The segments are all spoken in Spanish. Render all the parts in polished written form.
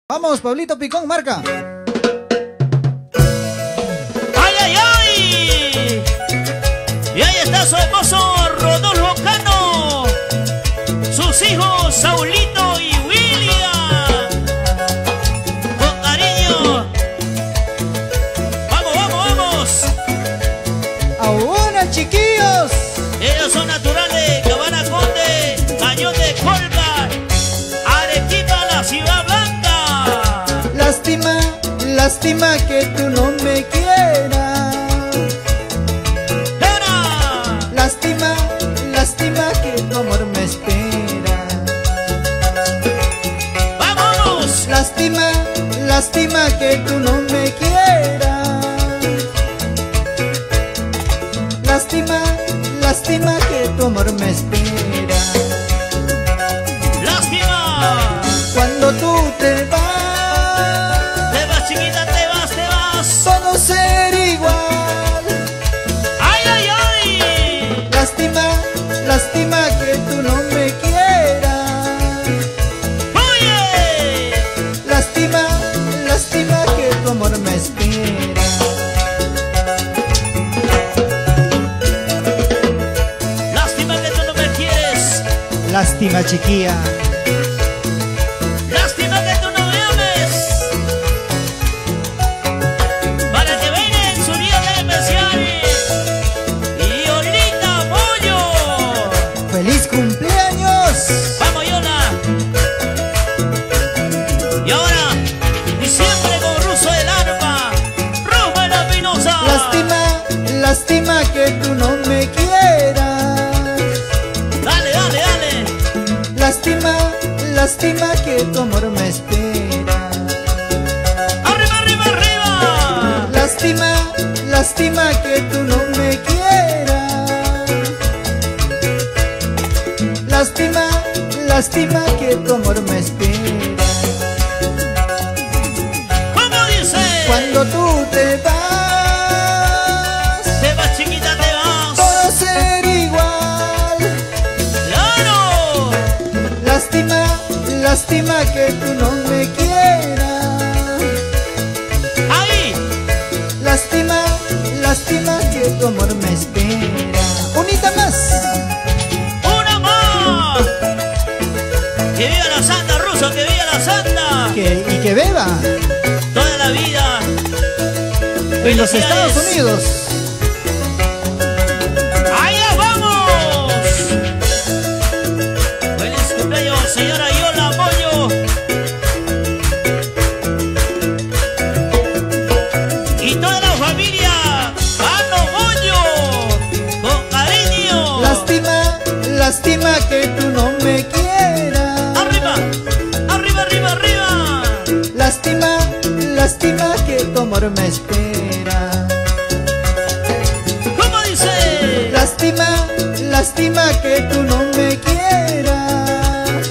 Vamos, Pablito Picón, marca. ¡Ay, ay, ay! Y ahí está su esposo Rodolfo Cano, sus hijos Saulito y William. Con cariño. Vamos, vamos, vamos. ¡Ahora, chiquillos! Ellos son naturales, Cabana Conde, Cañón de Colca, Arequipa, la Ciudad Blanca. Lástima, lástima que tú no me quieras. Lástima, lástima que tu amor me espera. ¡Vamos! Lástima, lástima que tú no me quieras. Lástima, lástima que tu amor me espera. ¡Lástima! Cuando tú te vas, Chiquita, te vas. todo ser igual. ¡Ay, ay, ay! Lástima, lástima que tú no me quieras. ¡Oye! Lástima, lástima que tu amor me espera. Lástima que tú no me quieres. Lástima, chiquilla. Lástima que tú no me ames. Para que venga en su día de especial. Y Olita Pollo. ¡Feliz cumpleaños! Vamos, Yona. Y ahora, y siempre con Ruso del Arpa, Rojo de la Pinoza. Lástima, lástima que tú no me quieras. Dale, dale, dale. Lástima, lástima que tu amor me espera. Arriba, arriba, arriba. Lástima, lástima que tú no me quieras. Lástima, lástima que tu amor me espera. ¿Cómo dice? Cuando tú te vas, Chiquita, te vas. todo ser igual. ¡Claro! Lástima, lástima que tú no me quieras. Ahí. Lástima, lástima que tu amor me espera. Unita más. ¡Una más! ¡Que viva la Santa, Ruso! ¡Que viva la Santa! Y que beba Toda la vida. en los Estados Unidos. ¡Allá vamos! ¡Feliz cumpleaños, señora Yola Pollo! Y toda la familia Cano Pollo, con cariño. Lástima, lástima que tú no me quieras. Arriba, arriba, arriba, arriba. Lástima, lástima que tu amor me espera. ¿Cómo dice? Lástima, lástima que tú no me quieras.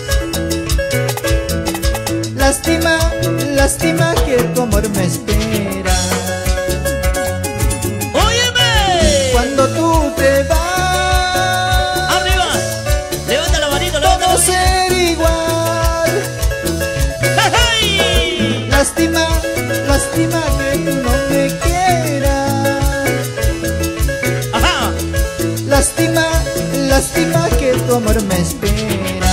Lástima, lástima que tu amor me espera. ¡Óyeme! Cuando tú te vas, Arriba, levanta la manito, levanta la todo manito. ser igual. ¡Hey! Lástima, lástima que tú no me quieras. Ajá. Lástima, lástima que tu amor me espera.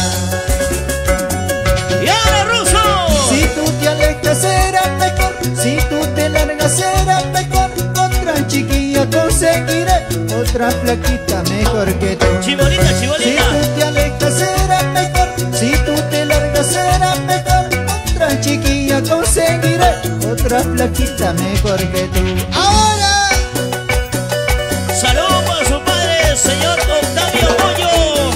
¡Y ahora, Ruso! Si tú te alejas será mejor, si tú te largas será mejor. Otra chiquilla conseguiré, otra flaquita mejor que tú. Chibolita, Si chibolita. tú te alejas será mejor, si tú te largas será mejor. Otra chiquilla conseguiré, otra flaquita mejor que tú. ¡Ahora! Saludos para su padre, señor Octavio Pollo.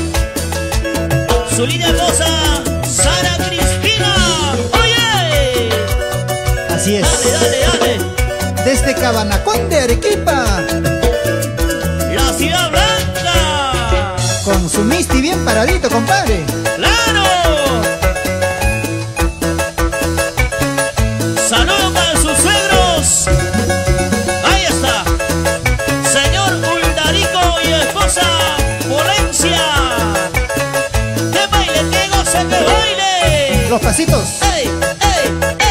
Su linda esposa, Sara Cristina. ¡Oye! Así es. Dale, dale, dale. Desde Cabanacón de Arequipa, La Ciudad Blanca. con su misti bien paradito, compadre. ¡Claro! Saludos para sus suegros. Ahí está. Señor Uldarico y esposa Polencia. ¡Que baile, que goce, que baile! Los pasitos. ¡Ey, ey, ey!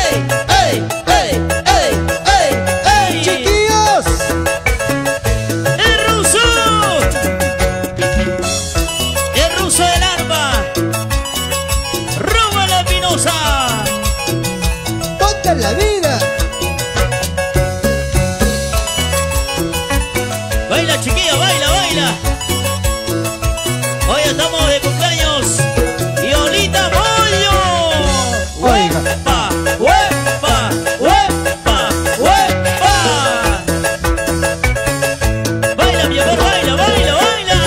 Viva la vida. Baila, chiquilla, baila, baila. Hoy estamos de cumpleaños. Yolita Moyo. Oiga. ¡Huepa! ¡Huepa! ¡Huepa! ¡Huepa! Baila, mi amor, baila, baila, baila.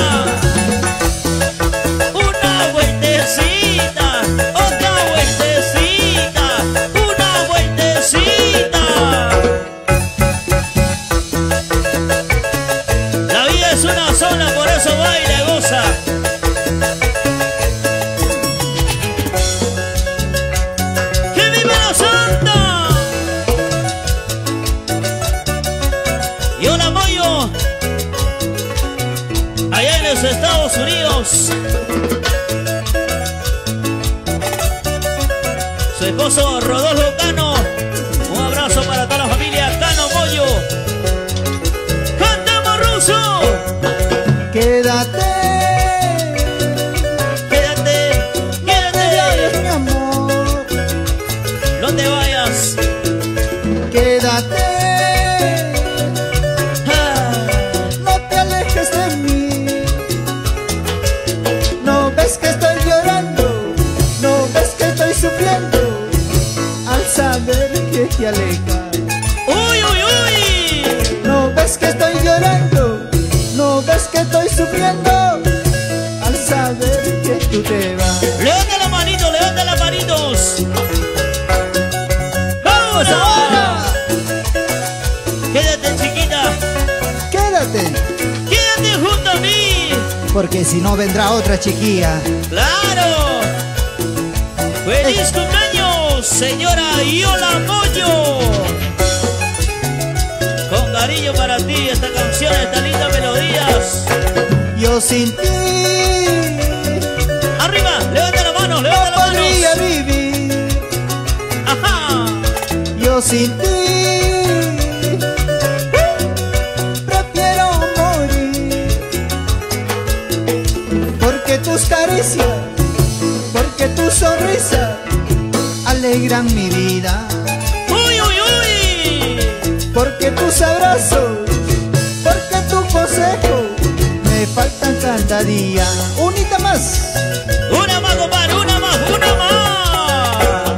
Una vueltecita, otra vueltecita, una vueltecita. La vida es una sola, por eso baila y goza. ¡Que viva la Santa! Yola Moyo, allá en los Estados Unidos. Su esposo Rodolfo Cano. Un abrazo para toda la familia Cano Moyo. ¡Cantamos ruso! Quédate, Quédate, quédate, mi amor. no te vayas. Quédate, Ah, no te alejes de mí. No ves que estoy llorando, no ves que estoy sufriendo al saber que te alejas. ¡Uy, uy, uy! No ves que estoy llorando, no ves que estoy sufriendo al saber que tú te vas. Levanta la manito, levanta las manitos. ¡Vamos ahora! Quédate, chiquita. Quédate, Quédate junto a mí. porque si no vendrá otra chiquilla. ¡Claro! ¡Feliz cumpleaños, señora Yola Moyo! Con cariño para ti esta canción, estas lindas melodías. Yo sin ti Arriba, levanta la mano, levanta no las manos. podría vivir. Ajá. Yo sin ti prefiero morir. Porque tus caricias, porque tu sonrisa alegran mi vida. ¡Uy, uy, uy! Porque tus abrazos, porque tu consejo me faltan cada día. Unita más. Una más, compadre, una más, una más.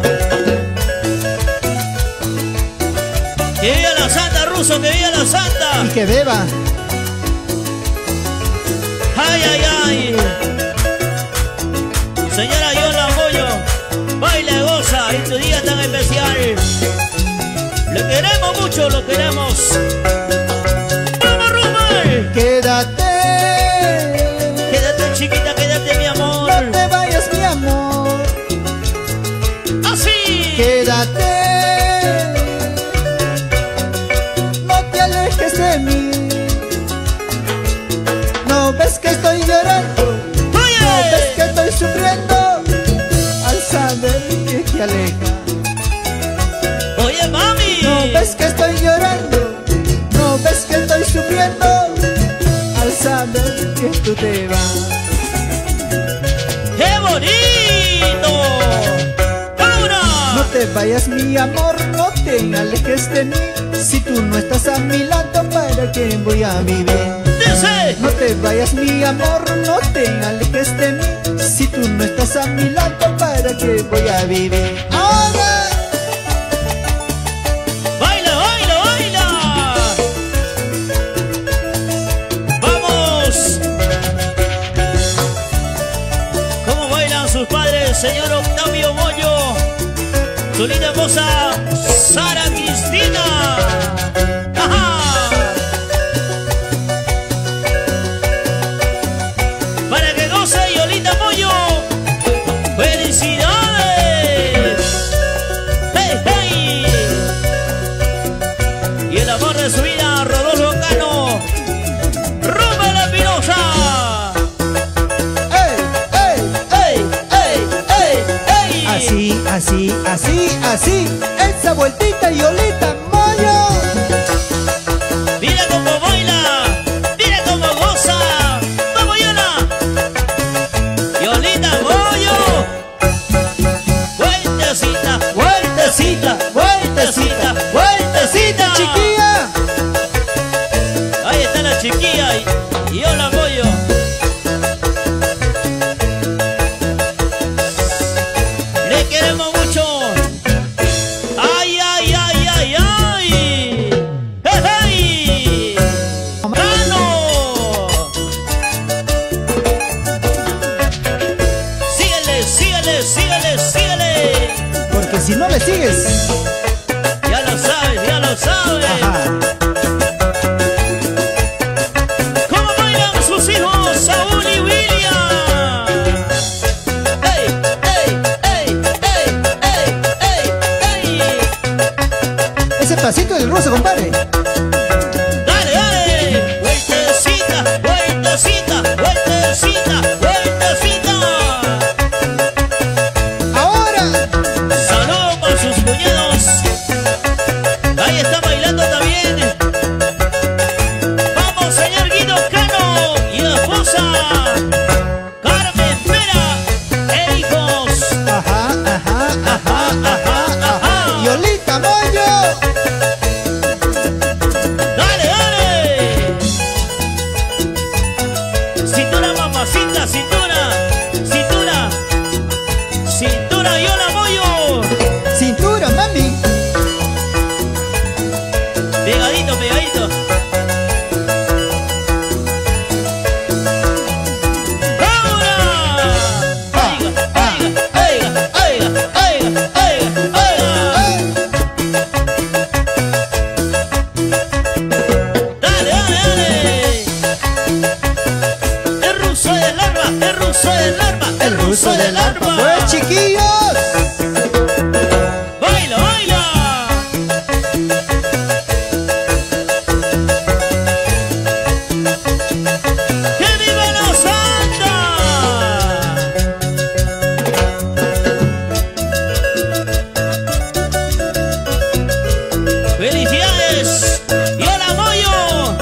Que viva la Santa, ruso, que viva la Santa. Y que beba. Ay, ay, ay. Señora Yola Moyo, baila y goza en tu día tan especial. Lo queremos mucho, lo queremos. ¡Vamos, Rumel! Quédate, Quédate, chiquita, quédate, mi amor. no te vayas, mi amor. Así. Quédate, no te alejes de mí. No ves que estoy llorando, no ves que Oye. estoy sufriendo al saber que te alejas. Oye, mami. No ves que estoy llorando, no ves que estoy sufriendo al saber que tú te vas. ¡Qué bonito! ¡Ahora! No te vayas, mi amor, no te alejes de mí. Si tú no estás a mi lado, ¿para qué voy a vivir? Dice. No te vayas, mi amor, no te alejes de mí. Si tú no estás a mi lado, ¿para qué voy a vivir? ¡Ahora! ¡Baila, baila, baila! ¡Vamos! ¿Cómo bailan sus padres, señor Octavio Moyo? Su linda esposa, Sara Cristina. ¡Ajá! Para que goce Yolita Moyo. ¡Felicidades! ¡Hey, hey! Y el amor de su vida, Rodolfo Cano. ¡Rúbel Espinosa! ¡Ey, ey! ¡Ey, ey, ey, ey! Así, así, así, así. Esa vueltita, Yolita Moyo. Mira cómo baila, mira cómo goza. ¡Vamos, Yola! Yolita Moyo. Vueltecita, vueltecita, vueltecita. le sigues. Ya lo sabes, ya lo sabes. Ajá. ¿Cómo bailan sus hijos Saúl y William? ¡Ey, ey, ey, ey, ey, ey, ey! Ese pasito del ruso, compadre. ¡Dale, dale! ¡Vueltecita, vueltecita, vueltecita, vueltecita! Ahora. Saludos para sus cuñados. Ahí está bailando también. Vamos, señor Guido Cano y la esposa Carmen Vera e hijos. Ajá, ajá, ajá, ajá, ajá. Yolita Moyo. Dale, dale. Cintura, mamacita, cintura, cintura, cintura, yo la apoyo. Cintura, mami. Pegadito, pegadito. ¡Ahora! ¡Aiga, aiga, aiga, aiga, aiga, aiga, aiga! ¡Dale, dale, dale! El ruso del arma, el ruso del arma, El ruso del arpa. arma. Pues, chiquillos. ¡Baila, baila! ¡Que viva la santa! ¡Felicidades! ¡Yo la apoyo!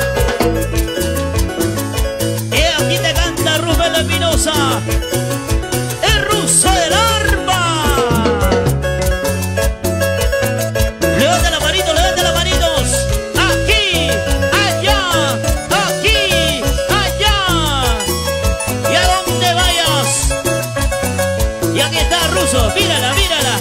Y aquí te canta Rubén Espinosa, el ruso del arma. Levanta la manito, levanta las manitos. Aquí, allá, aquí, allá. Y a donde vayas. Y aquí está Ruso, mírala, mírala.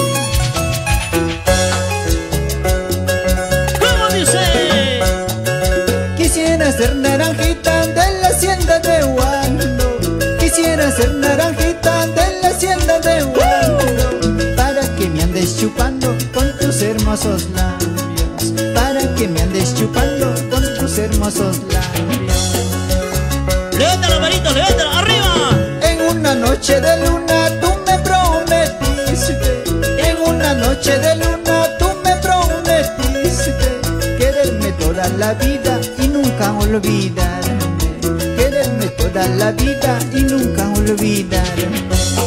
¿Cómo dice? Quisiera ser naranjita de la hacienda de Wando. Quisiera ser naranjita de la hacienda de Wando. Para que me andes chupando con tus hermosos labios. Para que me andes chupando con tus hermosos labios. Levanta la manito, levántala, arriba. En una noche de luna tú me prometiste. En una noche de luna tú me prometiste quererme toda la vida y nunca olvidarme. Quererme toda la vida y nunca olvidarme.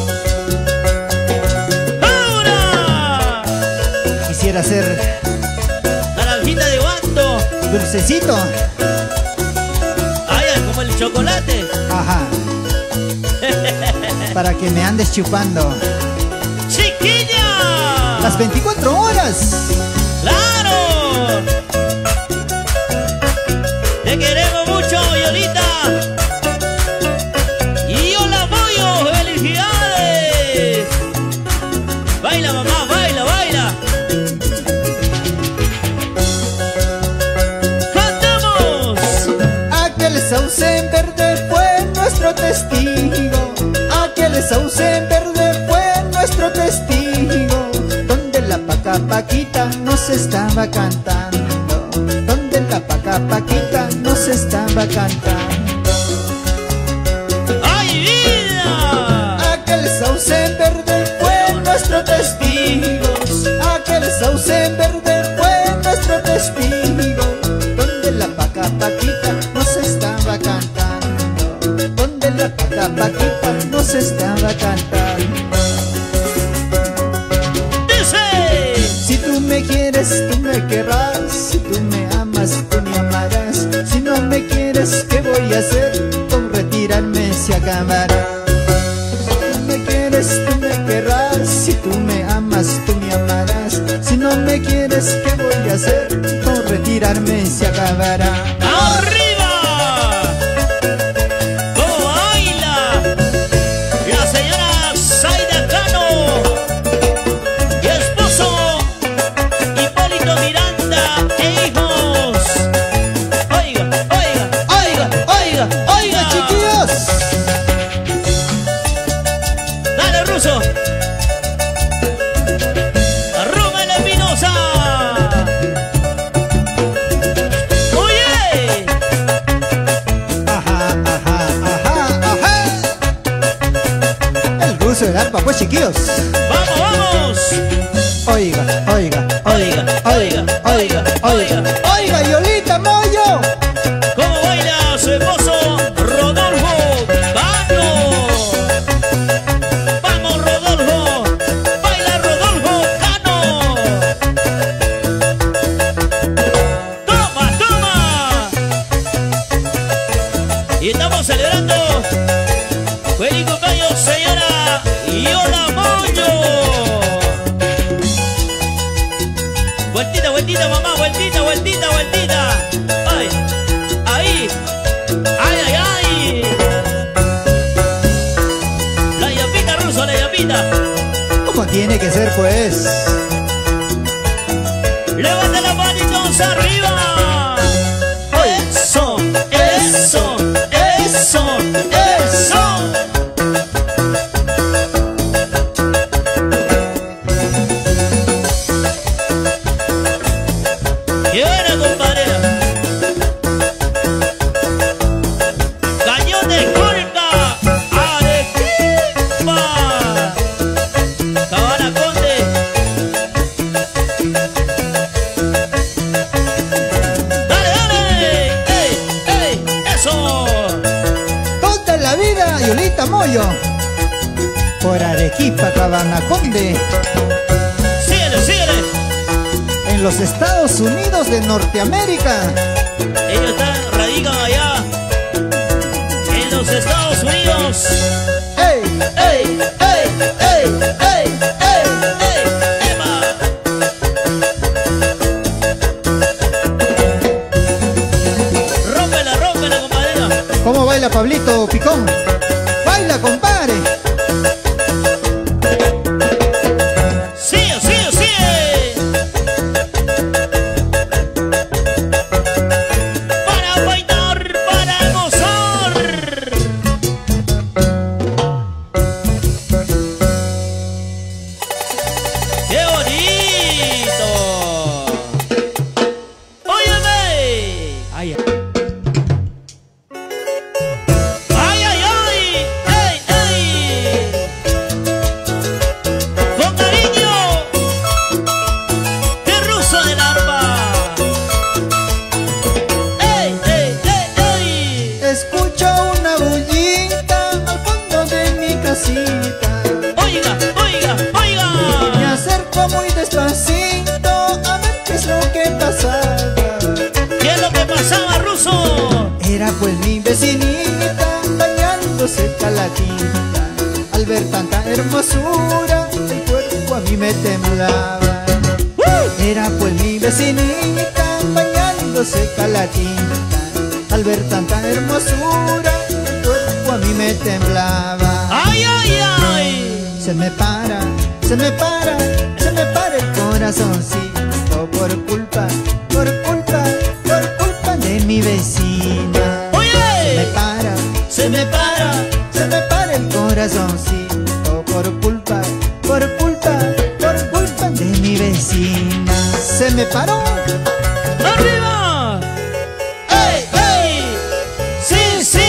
¡Ahora! Quisiera ser Naranjita de guando. dulcecito. Ay, como el chocolate. Ajá. Para que me andes chupando ¡Chiquilla! las 24 horas. ¡Claro! Te queremos mucho, Yolita. Y yo la apoyo. ¡Felicidades! Baila, mamá, baila, baila. ¡Cantamos! Aquel sauce en verde fue nuestro testigo. Aquel sauce en verde fue nuestro testigo. Donde la paca paquita nos estaba cantando. Donde la paca paquita nos estaba cantando. ¡Ay, vida! Aquel sauce en verde fue nuestro testigo. Aquel sauce en verde fue nuestro testigo. Donde la paca paquita nos estaba cantando. Donde la paca paquita nos estaba cantando. ¡Dice! Si tú me quieres, tú me querrás. Si tú me amas, tú me amarás. Si no me quieres, ¿qué voy a hacer? Con retirarme se acabará. Si tú me quieres, tú me querrás. Si tú me amas, tú me amarás. Si no me quieres, ¿qué voy a hacer? Con retirarme se acabará. ¡Arriba! ¿Cómo baila? La señora Zaida Cano y esposo Hipólito Miranda e hijos. Oiga, oiga, oiga, oiga, oiga. Chiquillos, Dale, Ruso. etapa, pues, chiquillos. ¡Vamos, vamos! Oiga, oiga, oiga, oiga, oiga, oiga, oiga, Yolita Moyo. ¿Cómo baila su esposo Rodolfo Cano? ¡Vamos, Rodolfo! ¡Baila Rodolfo Cano! ¡Toma, toma! Y estamos celebrando feliz cumpleaños, señora Yola Moyo. Vueltita, vueltita, mamá, vueltita, vueltita, vueltita. Ay, ahí. Ay, ay, ay. La llapita, Ruso, la llapita. ¿Cómo tiene que ser, pues? Levanta las manitos arriba. Eso, eso, eso, eso. ¡Qué buena, compadre! Cañón de Colca, Arequipa, Cabana Conde. ¡Dale, dale! ¡Ey, ey! ¡Eso! Toda la vida, Yolita Moyo. Por Arequipa, Cabana Conde. ¡Síguele, síguele! En los Estados Unidos de Norteamérica. Ellos radican allá en los Estados Unidos. ¡Ey! ¡Ey, ey, ey, ey, ey, ey! ¡Ema! Rómpela, rómpela, compadre. ¿Cómo baila Pablito Picón? ¡Baila, compadre! ¡Sigue, sigue, sigue! Para bailar, para gozar. ¡Qué bonito! ¡Óyeme! Ay, ¡Ay, ay, ay! ¡Ey, ey! ¡Con cariño! ¡Qué Ruso de Lampa! ¡Ey, ey, ey, ey! escucho una bullita al fondo de mi casita. ¡Oiga, oiga, oiga! Me acerco muy despacito a ver qué es lo que pasaba. ¿Qué es lo que pasaba, Ruso? Era pues mi vecinita bañándose calatita. Al ver tanta hermosura, el cuerpo a mí me temblaba. Era pues mi vecinita bañándose calatita. Al ver tanta hermosura, el cuerpo a mí me temblaba. ¡Ay, ay, ay! Se me para, se me para, se me para el corazoncito por culpa de mi vecina. ¡Oye! Se me para, ¡Se me para! se me para el corazoncito por culpa de mi vecina. Se me paró, ¡Arriba! ¡Ey, ey! ¡Sí, sí!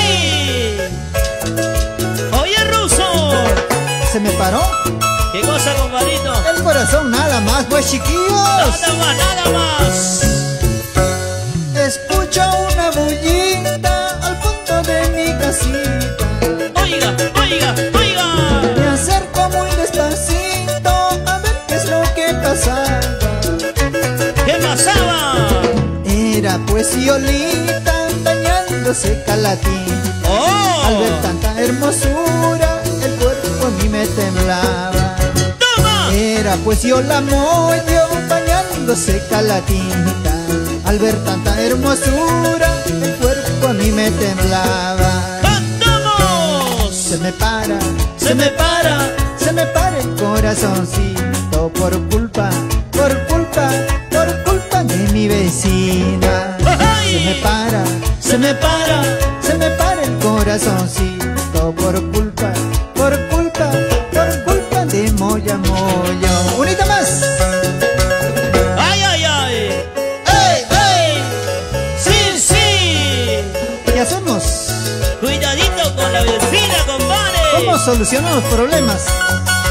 ¡Oye, Ruso! se me paró ¿Qué cosa, compadrito? el corazón nada más, pues chiquillos. Nada más, nada más. Escucho una bullita al fondo de mi casita. Oiga, oiga, oiga. Me acerco muy despacito a ver qué es lo que pasaba. ¿Qué pasaba? Era pues Yolita bañándose calatita. ¡Oh! Al ver tanta hermosura, el cuerpo a mí me temblaba. ¡Toma! Era pues Yola Moyo bañándose calatita. Al ver tanta hermosura, el cuerpo a mí me temblaba. ¡Cantamos! Se me para, ¡Se me para! se me para el corazoncito por culpa de mi vecina. ¡Ay! Se me para, ¡Se me para! se me para el corazoncito por culpa de Moya Moyo. Unita más. ¡Ay, ay, ay! ¡Ey, ey! ¡Sí, sí! ¿Qué hacemos? Cuidadito con la vecina, compadre. ¿Cómo solucionamos los problemas?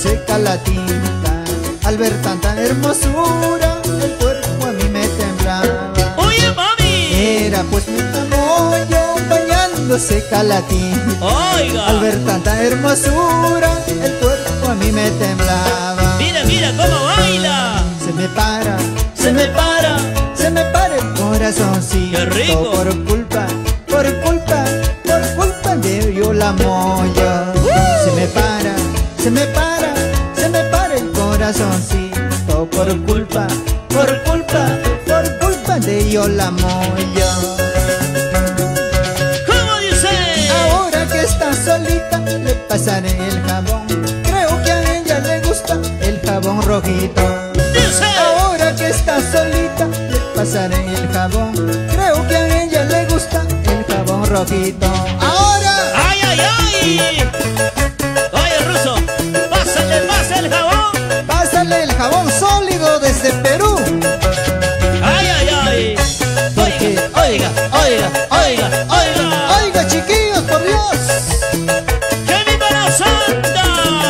seca la tinta. Al ver tanta hermosura, el cuerpo a mí me temblaba. Oye, mami. Era pues mi camoyo bañando seca la tinta. Oiga. Al ver tanta hermosura, el cuerpo a mí me temblaba. Mira, mira cómo baila. Se me para, Se me para. se me para el corazoncito. ¡Qué rico! Por culpa de yo la moya. Se me para, se me para, se me para el corazoncito. Por culpa de yo la moya. ¿Cómo dice? Ahora que está solita, le pasaré el jabón. Creo que a ella le gusta el jabón rojito. Dice. Ahora que está solita, le pasaré el jabón. Creo que a ella le gusta el jabón rojito. Ahora, ¡Ay, ay, ay! Oye, Ruso, pasa el jabón. pásale el jabón sólido desde Perú. ¡Ay, ay, ay! Oiga, oiga, oiga, oiga, oiga. Oiga, chiquillos, por Dios. ¡Que viva la santa!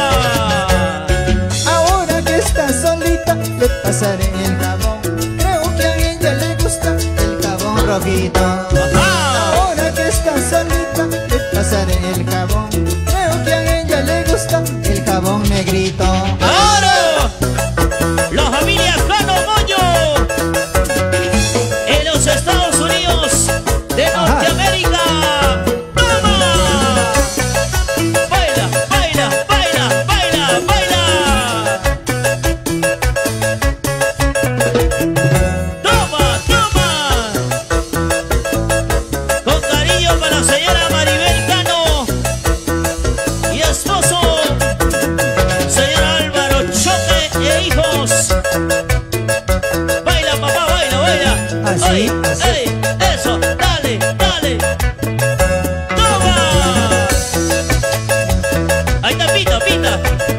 Ahora que está solita, le pasaré el jabón. Creo que a ella le gusta el jabón rojito. Ajá. Ahora que está solita, le pasaré el jabón. Creo que a ella le gusta el jabón negrito. ¡Ahora! La familia Cano Moño en los Estados Unidos de Norteamérica. ¡Toma! Baila, baila, baila, baila, baila. Toma, toma. Con cariño para la señora Maribel Cano y esposo, señor Álvaro Choque e hijos. Baila, papá, baila, baila. Así, Ay, así. ey, eso, dale, dale. Toma. Ahí está, pita, pita.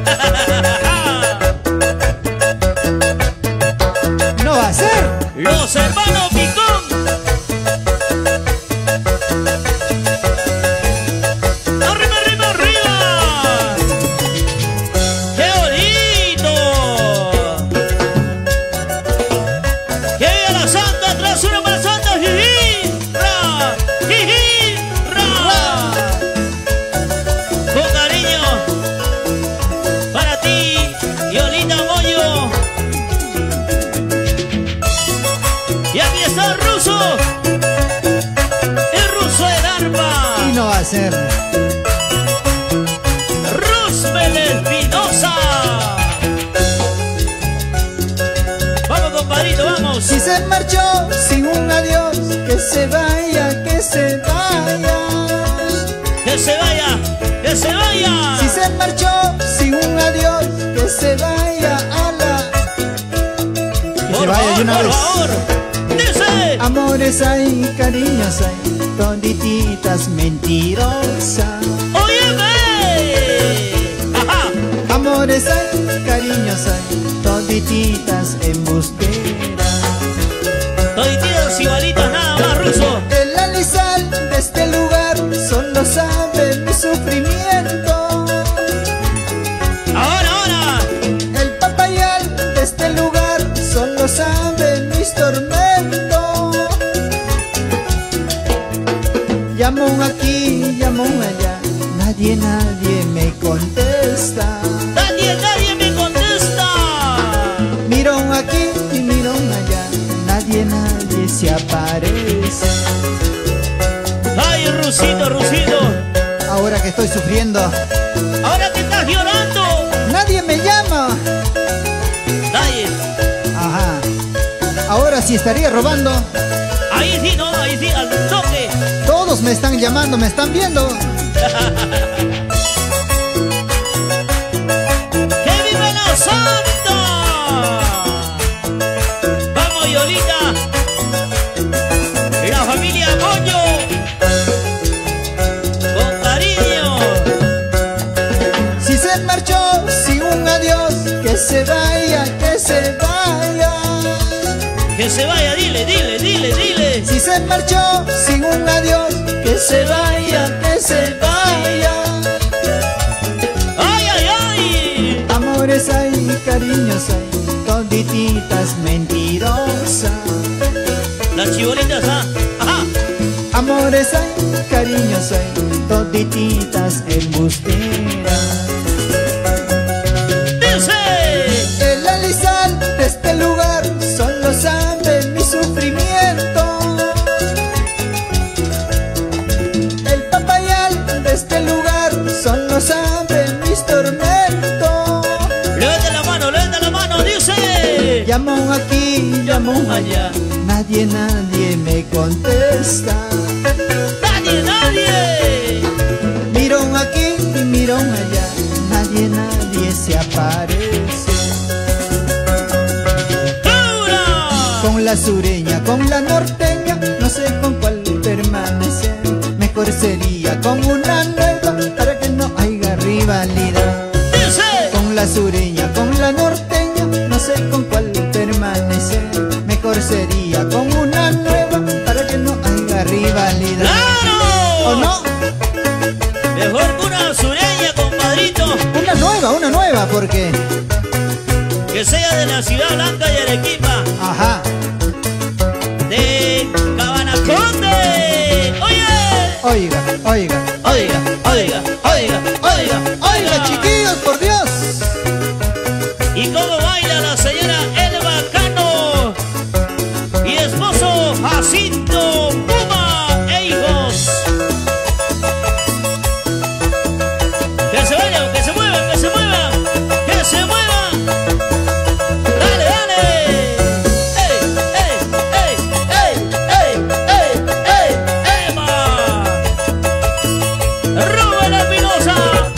No va a ser. Los hermanos Picón. Arriba, arriba, arriba. ¡Qué bonito! ¡Que viva la santa! ¡Tras una para santa! ¡Jiji! ¡Ra! ¡Jiji! ¡Ra! Con cariño para ti, Yolita Moyo. Y aquí está el ruso. El ruso del arma. Y no va a ser. Roosevelt Espinosa. Vamos, compadrito, vamos. Si se marchó sin un adiós, que se vaya, que se vaya. Que se vaya, que se vaya. Si se marchó sin un adiós, que se vaya a la. Que se vaya de una por vez. favor. Dice. Amores hay, cariños hay, todititas mentirosas. Óyeme. Ajá. Amores hay, cariños hay, todititas embustera. Todititas igualitas nada más, ruso. El alisal de este lugar solo sabe mi sufrimiento. Ahora, ahora. El papayal de este lugar solo sabe mis tormentos. Llamo aquí, llamo allá, nadie me contesta. Nadie me contesta. Miro aquí y miro allá, nadie se aparece. Ay, Rusito, Rusito. Ahora que estoy sufriendo, Ahora que estás llorando. nadie me llama. Nadie. Ajá. Ahora sí estaría robando. Ahí sí, no, ahí sí, al toque. Todos me están llamando, me están viendo. ¡Que viva la santa! Vamos, Yolita. La familia Moño. Con cariño. Si se marchó sin un adiós, que se vaya, que se vaya. Que se vaya, dile, dile, dile, dile. Si se marchó sin un adiós, que se vaya, que se vaya. ¡Ay, ay, ay! Amor toditas mentirosas. Las chibolitas, ¿ah? Ajá. Amores hay, cariños hay, todititas embusteras. Dice: El alisal de este lugar solo sabe mi sufrimiento. El papayal de este lugar solo sabe mis tormentos. Levanta la mano, dice. Llamo aquí, llamo allá, nadie me contesta. Nadie. Miro aquí y miro allá, nadie se aparece. ¡Ahora! Con la sureña, con la norteña, no sé con cuál permanecer. Mejor sería con una nueva para que no haya rivalidad. Dice: Con la sureña, con la norteña, no sé con cuál permanecer. Mejor sería con una nueva para que no haya rivalidad. ¡Claro! ¿O no? Mejor que una sureña, compadrito. Una nueva, porque... Que sea de la Ciudad Blanca y Arequipa. Ajá. De Cabanaconde. Oye. Oiga, chiquillos, por Dios. ¿Y cómo baila la señora Elba Cano y esposo Jacinto Puma e hijos? Que se vayan, que se muevan, que se muevan, que se muevan. Dale, dale. ¡Ey! ¡Ema! ¡Rubén Espinosa!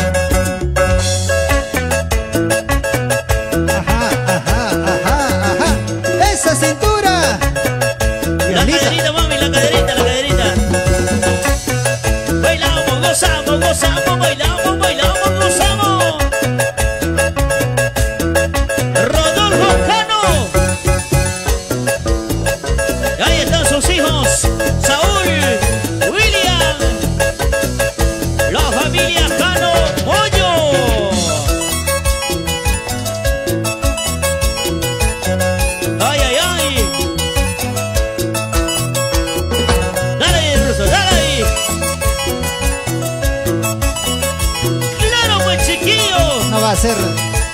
Ajá. Esa cintura. La caderita, mami, la caderita. Bailamos, gozamos, bailamos, gozamos. Rodolfo Cano. Ahí están sus hijos, Saúl, William, la familia Cano Moyo. Ay. Dale ahí, Ruso, dale ahí. Claro, pues, chiquillo. No va a ser.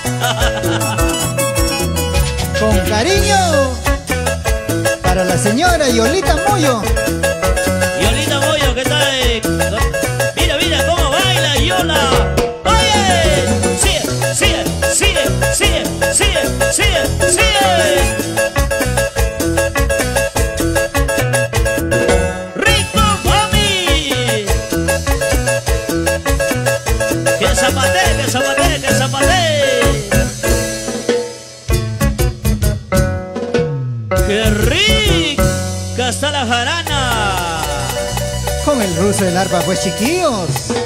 Con cariño. Para la señora Yolita Moyo. Yolita Moyo, ¿qué tal? Mira cómo baila Yola. Oye, sigue. Rico, mami. Que zapatee. Qué rica está la jarana. Con el ruso del arpa, pues, chiquillos.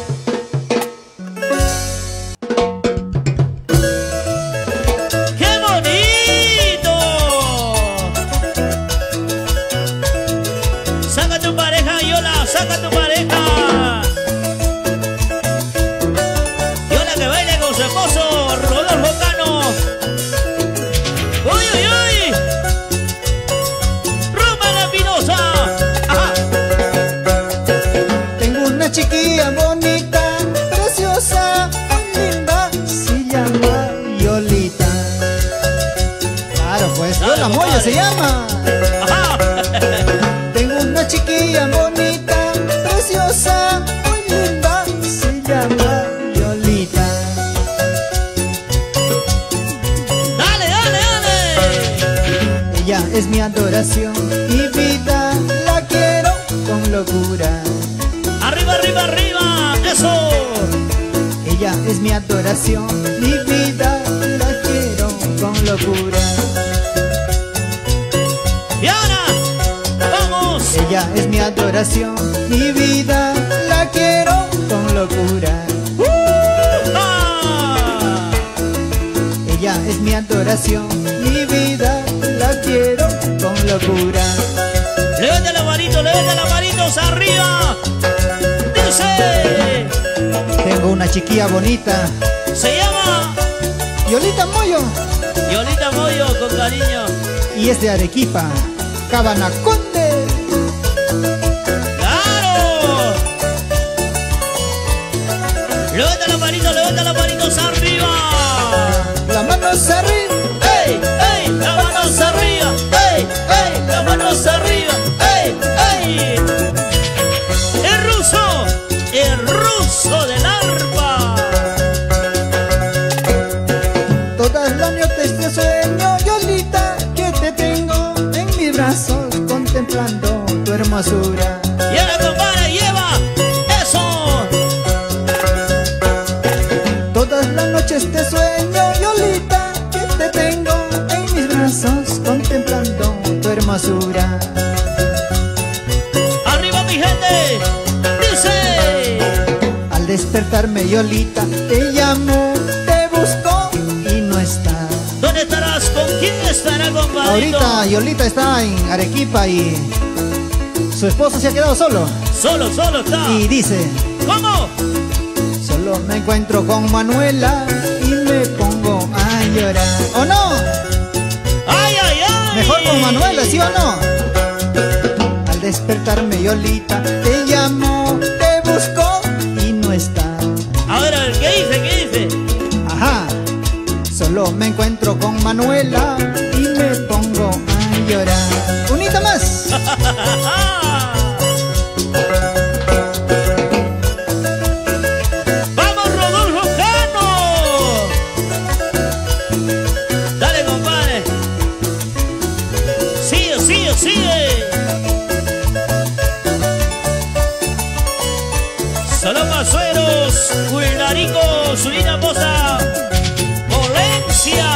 ¡Qué bonito! Saca tu pareja, Yola, saca tu pareja. Yola que baile con su esposo, Rodolfo Cano. ¡Uy! ¡Rubén Espinosa! ¡Ajá! Tengo una chiquilla bonita, preciosa, linda, se llama Yolita. Claro, pues, Dale, Yola Moyo compadre. se llama. ¡Ajá! Tengo una chiquilla bonita, preciosa, muy linda, se llama Yolita. ¡Dale! Ella es mi adoración, mi vida la quiero con locura. ¡Arriba! ¡Eso! Ella es mi adoración, mi vida la quiero con locura. Y ahora, vamos. Ella es mi adoración, mi vida la quiero con locura. ¡Ah! Ella es mi adoración, mi vida la quiero con locura. Levanta las manitos arriba. Dice: Tengo una chiquilla bonita, se llama Yolita Moyo. Yolita Moyo, con cariño. Y es de Arequipa, Cabanaconde. ¡Claro! Levanta las manitos arriba. Las manos arriba. ¡Ey, ey! Las manos arriba. ¡Ey, ey! Las manos arriba. ¡Ey, ey! El ruso del arpa. Todas las noches te sueño, Yolita, que te tengo en mis brazos contemplando tu hermosura. Y ahora, compadre, lleva eso. Todas las noches te sueño, Yolita, que te tengo en mis brazos contemplando tu hermosura. Arriba, mi gente. Dice. Al despertarme, Yolita, te llamo, te busco y no estás. ¿Dónde estarás? ¿Con quién estará, compadre? Ahorita Yolita está en Arequipa y su esposo se ha quedado solo. Solo está. Y dice: ¿Cómo? solo me encuentro con Manuela y me pongo a llorar. ¿O no? ¡Ay, ay, ay! Mejor con Manuela, ¿sí o no? Al despertarme, Yolita, te llamo, te busco y no estás. Ahora, ¿qué dice? Ajá. Solo me encuentro con Manuela y me pongo a llorar. ¡Unita más! ¡Vamos, Rodolfo Cano! Dale, compadre. Sigue. Salón Pasueros, Culnarico, Zulina Poza, Valencia.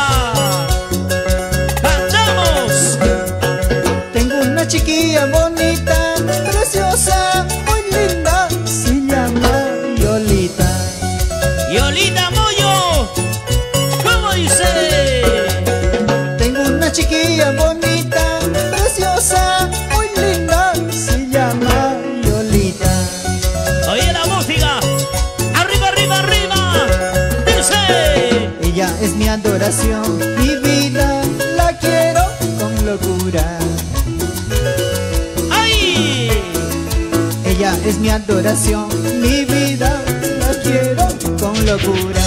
¡Cantamos! Tengo una chiquilla bonita, preciosa, muy linda, se llama Yolita. Yolita Moyo, ¿cómo dice? Tengo una chiquilla bonita, preciosa, muy linda, se llama Yolita. Oye la música, arriba. Dice. Ella es mi adoración, mi vida, la quiero con locura. ¡Ay! Ella es mi adoración, mi vida, la quiero con locura.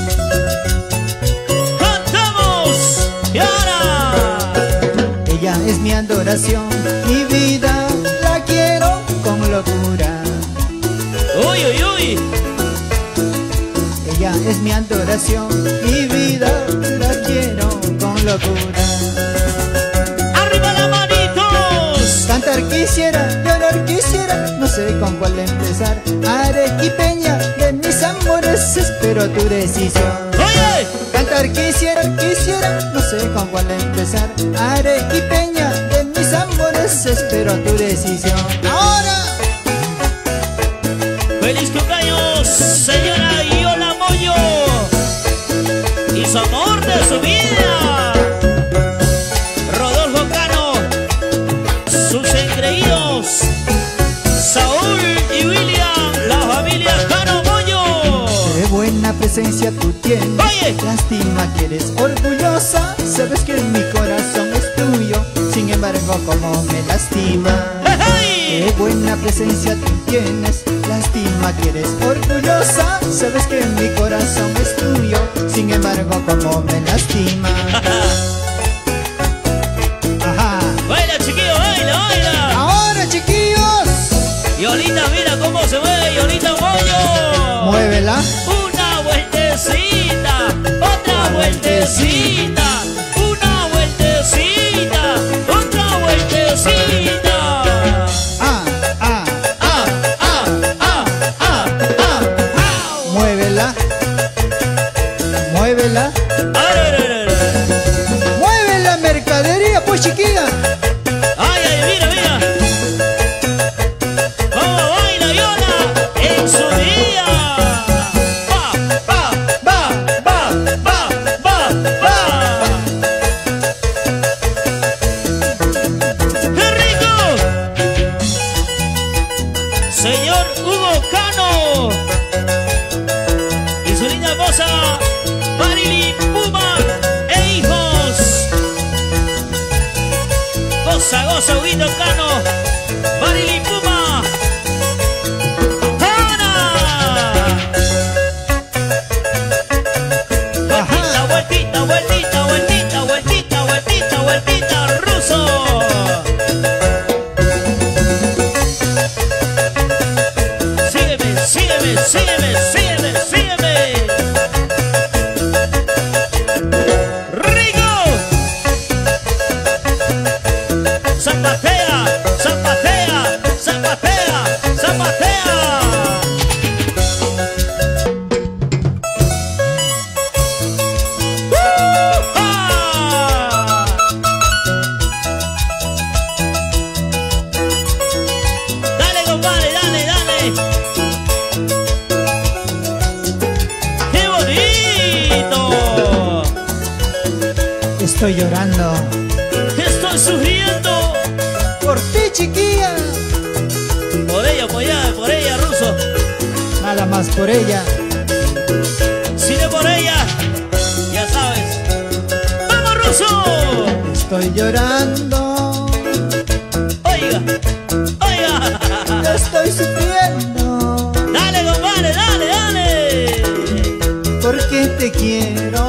¡Cantamos! ¡Y ahora! Ella es mi adoración, mi vida, la quiero con locura. ¡Uy! Ella es mi adoración, mi vida, la quiero con locura. ¡Arriba las manitos! Cantar quisiera, llorar quisiera, no sé con cuál empezar. Arequipeña de mis amores, espero tu decisión. ¡Oye! Cantar quisiera, no sé con cuál empezar. Arequipeña de mis amores, espero tu decisión. Ahora. ¡Feliz cumpleaños, señora Yola Moyo! Y su amor de su vida, Rodolfo Cano, sus engreídos, Saúl y William, la familia Cano Moyo. Qué buena presencia tú tienes. Oye. Lástima que eres orgullosa. Sabes que mi corazón es tuyo. Sin embargo, como me lastima. ¡Hey! Qué buena presencia tú tienes. Lástima que eres orgullosa. Sabes que mi corazón es tuyo. Sin embargo, como me lastima. Ajá. ¡Baila, chiquillo, baila! Ahora, chiquillos, Yolita, mira cómo se mueve Yolita Moyo. muévela. Una vueltecita, otra vueltecita, una vueltecita, otra vueltecita. Muévela. Muévela. Mueve la mercadería, pues, chiquilla. Ay, mira. Vamos, baila Yola en su día. Va. ¡Qué rico! Señor Hugo Cano y su linda esposa Marily Puma e hijo. goza, Huguito Cano, Marilyn Puma. ¡Ana! Vueltita, vueltita, vueltita, vueltita, vueltita, vueltita, ruso. Sígueme, sígueme, sígueme, sígueme, sígueme. Zapatea, zapatea, zapatea, zapatea. Dale, compadre, dale, dale. ¡Qué bonito! Estoy llorando Estoy sufriendo por ti, chiquilla. por ella, ruso. Nada más por ella. Si no por ella, ya sabes. ¡Vamos, ruso! Estoy llorando, Oiga, oiga. estoy sufriendo, Dale, compadre, dale, dale. porque te quiero,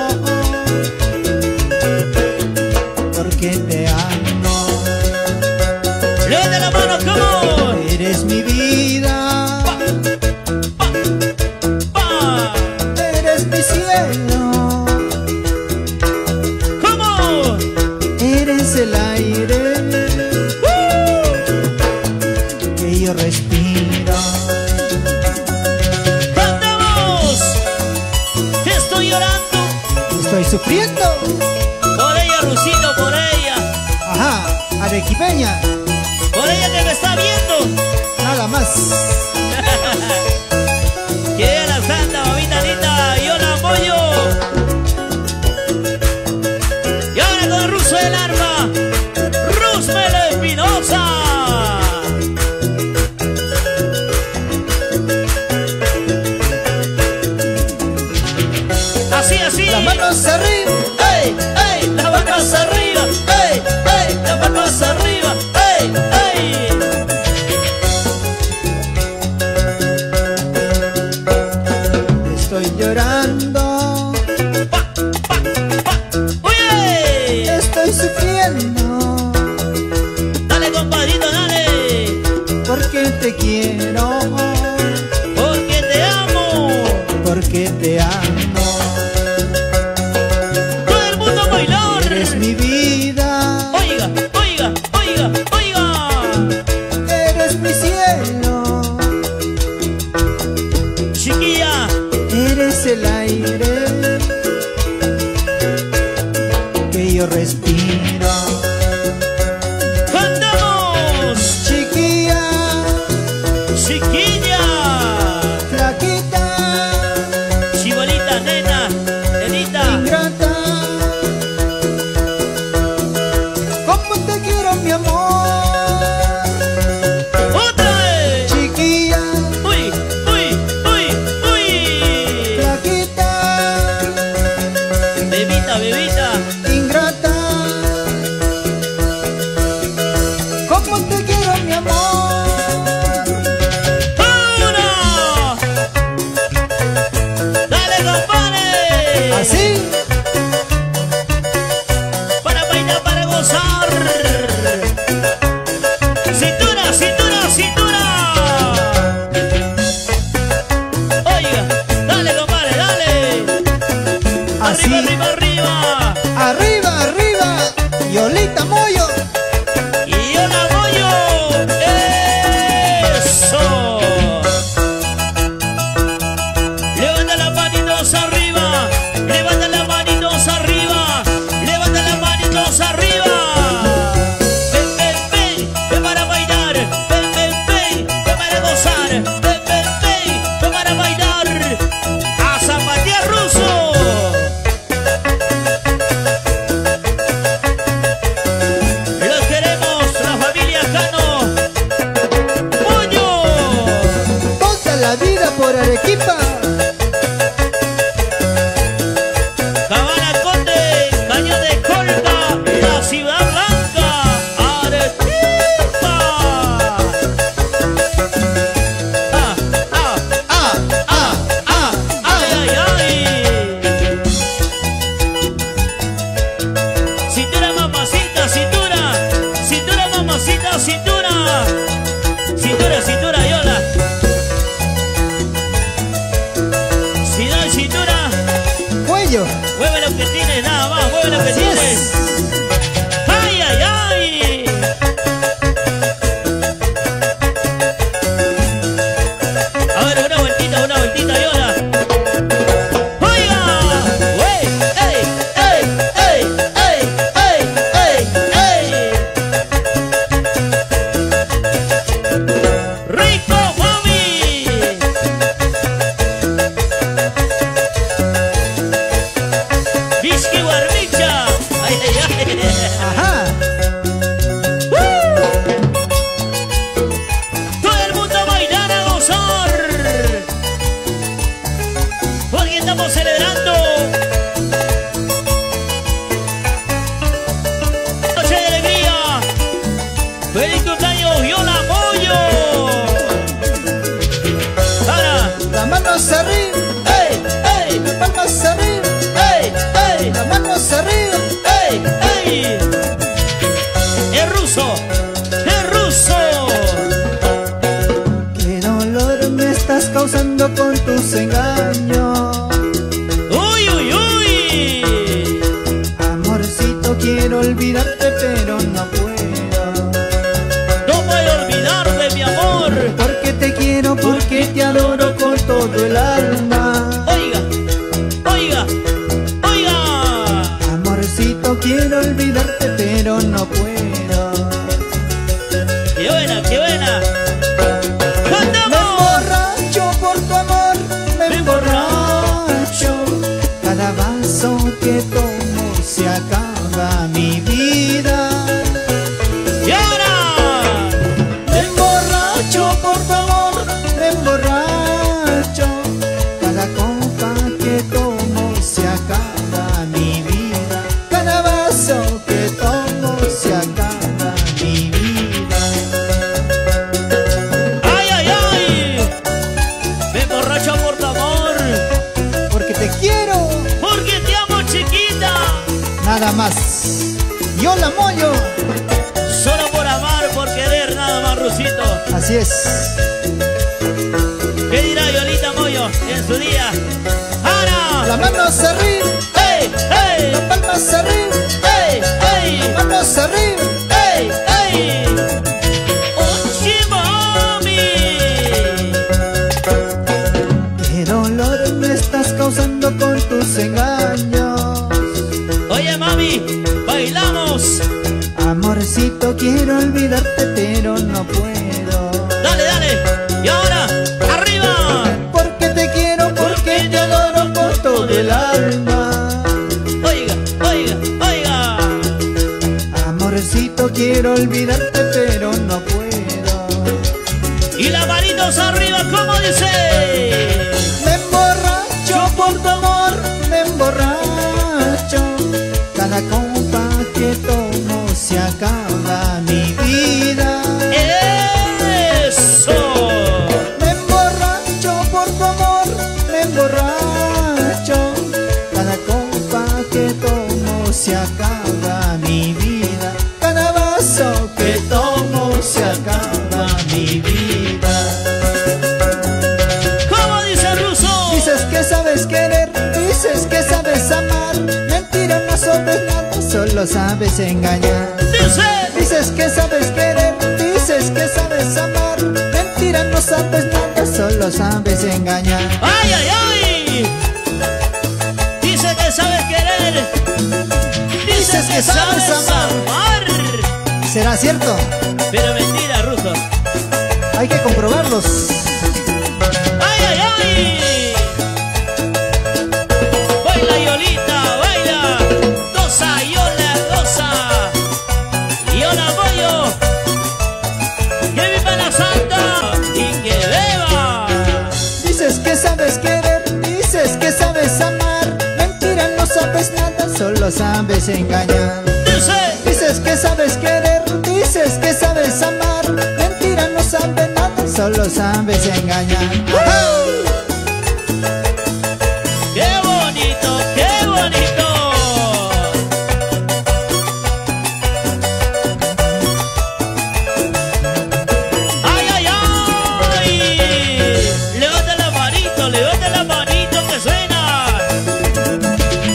porque te amo. Levanta la mano, ¿cómo? Eres mi vida, eres mi cielo, ¿Cómo? eres el aire que yo respiro. ¡Cantamos! Estoy llorando Estoy sufriendo, por ella, Rusito, por ella. ajá, arequipeña, Por ella que me está viendo. nada más. Que la santa, mamita linda, yo la apoyo. Y ahora con Ruso del Arma, Rusmelo Espinosa. Así, así. Las manos arriba, ¡Ey, ey! Las manos arriba. ¡Ey, ey! Las manos arriba. ¡Ey, ey! estoy llorando, ¡Oye! estoy sufriendo, Dale, compadrito, dale. porque te quiero, Porque te amo. porque te amo. Todo el mundo a bailar. Eres mi vida, Oiga, oiga, oiga, oiga. eres mi cielo, Chiquilla, eres el aire que yo respiro. cantamos. Chiquilla, Chiquilla, flaquita, chibolita, nena, nenita. ingrata, ¿cómo te quiero, mi amor? Otra vez. Chiquilla, Uy, uy, uy, uy. flaquita, Bebita, bebita. ingrata, ¿cómo te quiero, mi amor? ¡Ahora! Dale, compadre. Así, Para bailar, para gozar. Cintura, cintura, cintura. Oiga, dale, compadre, dale. así, Arriba, arriba, arriba. arriba, arriba, Yolita Moyo, Y yo la apoyo. Eso. Levanta las manitos arriba. Levanta las manitos arriba. Levanta las manitos arriba. Ven, ven, ven. Ven para bailar. Ven, ven, ven. Ven para gozar. Ven, ven, ven. Ven para bailar. A zapatear, ruso. Moyo. Mueve lo que tienes, nada más, mueve lo que Así tienes. es. ¡Ay, ay, ay! A ver, una vueltita, y ahora. ¡Oiga! ¡Ey, ey, ey, ey, ey, ey, ey! ¡Rico, mami! ¡Whisky Guarnicha! ¡Ay, ay, ay! Ajá. Todo el mundo a bailar, a gozar, porque estamos celebrando noche de alegría. ¡Feliz cumpleaños, Viola Moyo! Ahora, Las manos arriba. ¡ey, ey, Las manos arriba. ey, ey, Las manos arriba. ey, ey! ¡Es ruso! ¡Es ruso! Qué dolor me estás causando con tus engaños. ¡Uy, uy, uy! Amorcito, quiero olvidarte, pero no puedo. No puedo olvidar de mi amor. Porque te quiero, porque te adoro con todo el alma. Oiga, oiga, oiga. Amorcito, quiero olvidarte, pero no puedo. ¡Qué buena, qué buena! Me ¡Cantamos! emborracho por tu amor, me Me emborracho. Cada vaso que tomo se acaba mi vida. ¡Y ahora! Me emborracho por tu amor, me emborracho. Cada copa que tomo se acaba mi vida. Cada vaso que tomo se acaba mi vida. ¡Ay, ay, ay! Me emborracho por tu amor, Porque te quiero, porque te amo, chiquita. nada más. Yo la Moyo. Solo por amar, por querer, nada más, Rusito. Así es. ¿Qué dirá Yolita Moyo en su día? ¡Ahora! Las manos arriba, ¡Ey, ey! las palmas arriba, ¡Ey, ey! las manos arriba. ¡Ey, ey! ¡Oye, mami! Qué dolor me estás causando con tus engaños. Oye, mami, bailamos. Amorcito, quiero olvidarte, pero no puedo. Dale, dale. Y ahora, arriba. Porque te quiero, porque te adoro con todo el alma. Oiga, oiga, oiga. Amorcito, quiero olvidarte, pero no puedo. Y las manitos arriba, ¿cómo dice? Me emborracho por tu amor, me emborracho. Cada copa que tomo se acaba mi vida. ¡Eso! Me emborracho por tu amor, me emborracho. Cada copa que tomo se acaba mi vida. Cada vaso que tomo se acaba mi vida. ¿Cómo dice Ruso? Dices que sabes querer, dices que sabes amar. Mentira, no sabes nada, solo sabes engañar. Dice. Dices que sabes querer, dices que sabes amar. Mentira, no sabes nada, solo sabes engañar. ¡Ay, ay, ay! Dice que sabes querer. Dices que sabes amar. ¿Será cierto? Pero mentira, Ruso. Hay que comprobarlos. ¡Ay, ay, ay! Baila, Yolita, baila. Goza, Yola, goza. Yola Moyo. Que viva la santa y que beba. Dices que sabes querer, dices que sabes amar. Mentira, no sabes nada, solo sabes engañar. Dices que sabes querer, dices que sabes amar. Mentira, no sabes nada, solo sabes engañar. ¡Qué bonito, qué bonito! ¡Ay, ay, ay! Levanta la manito que suena.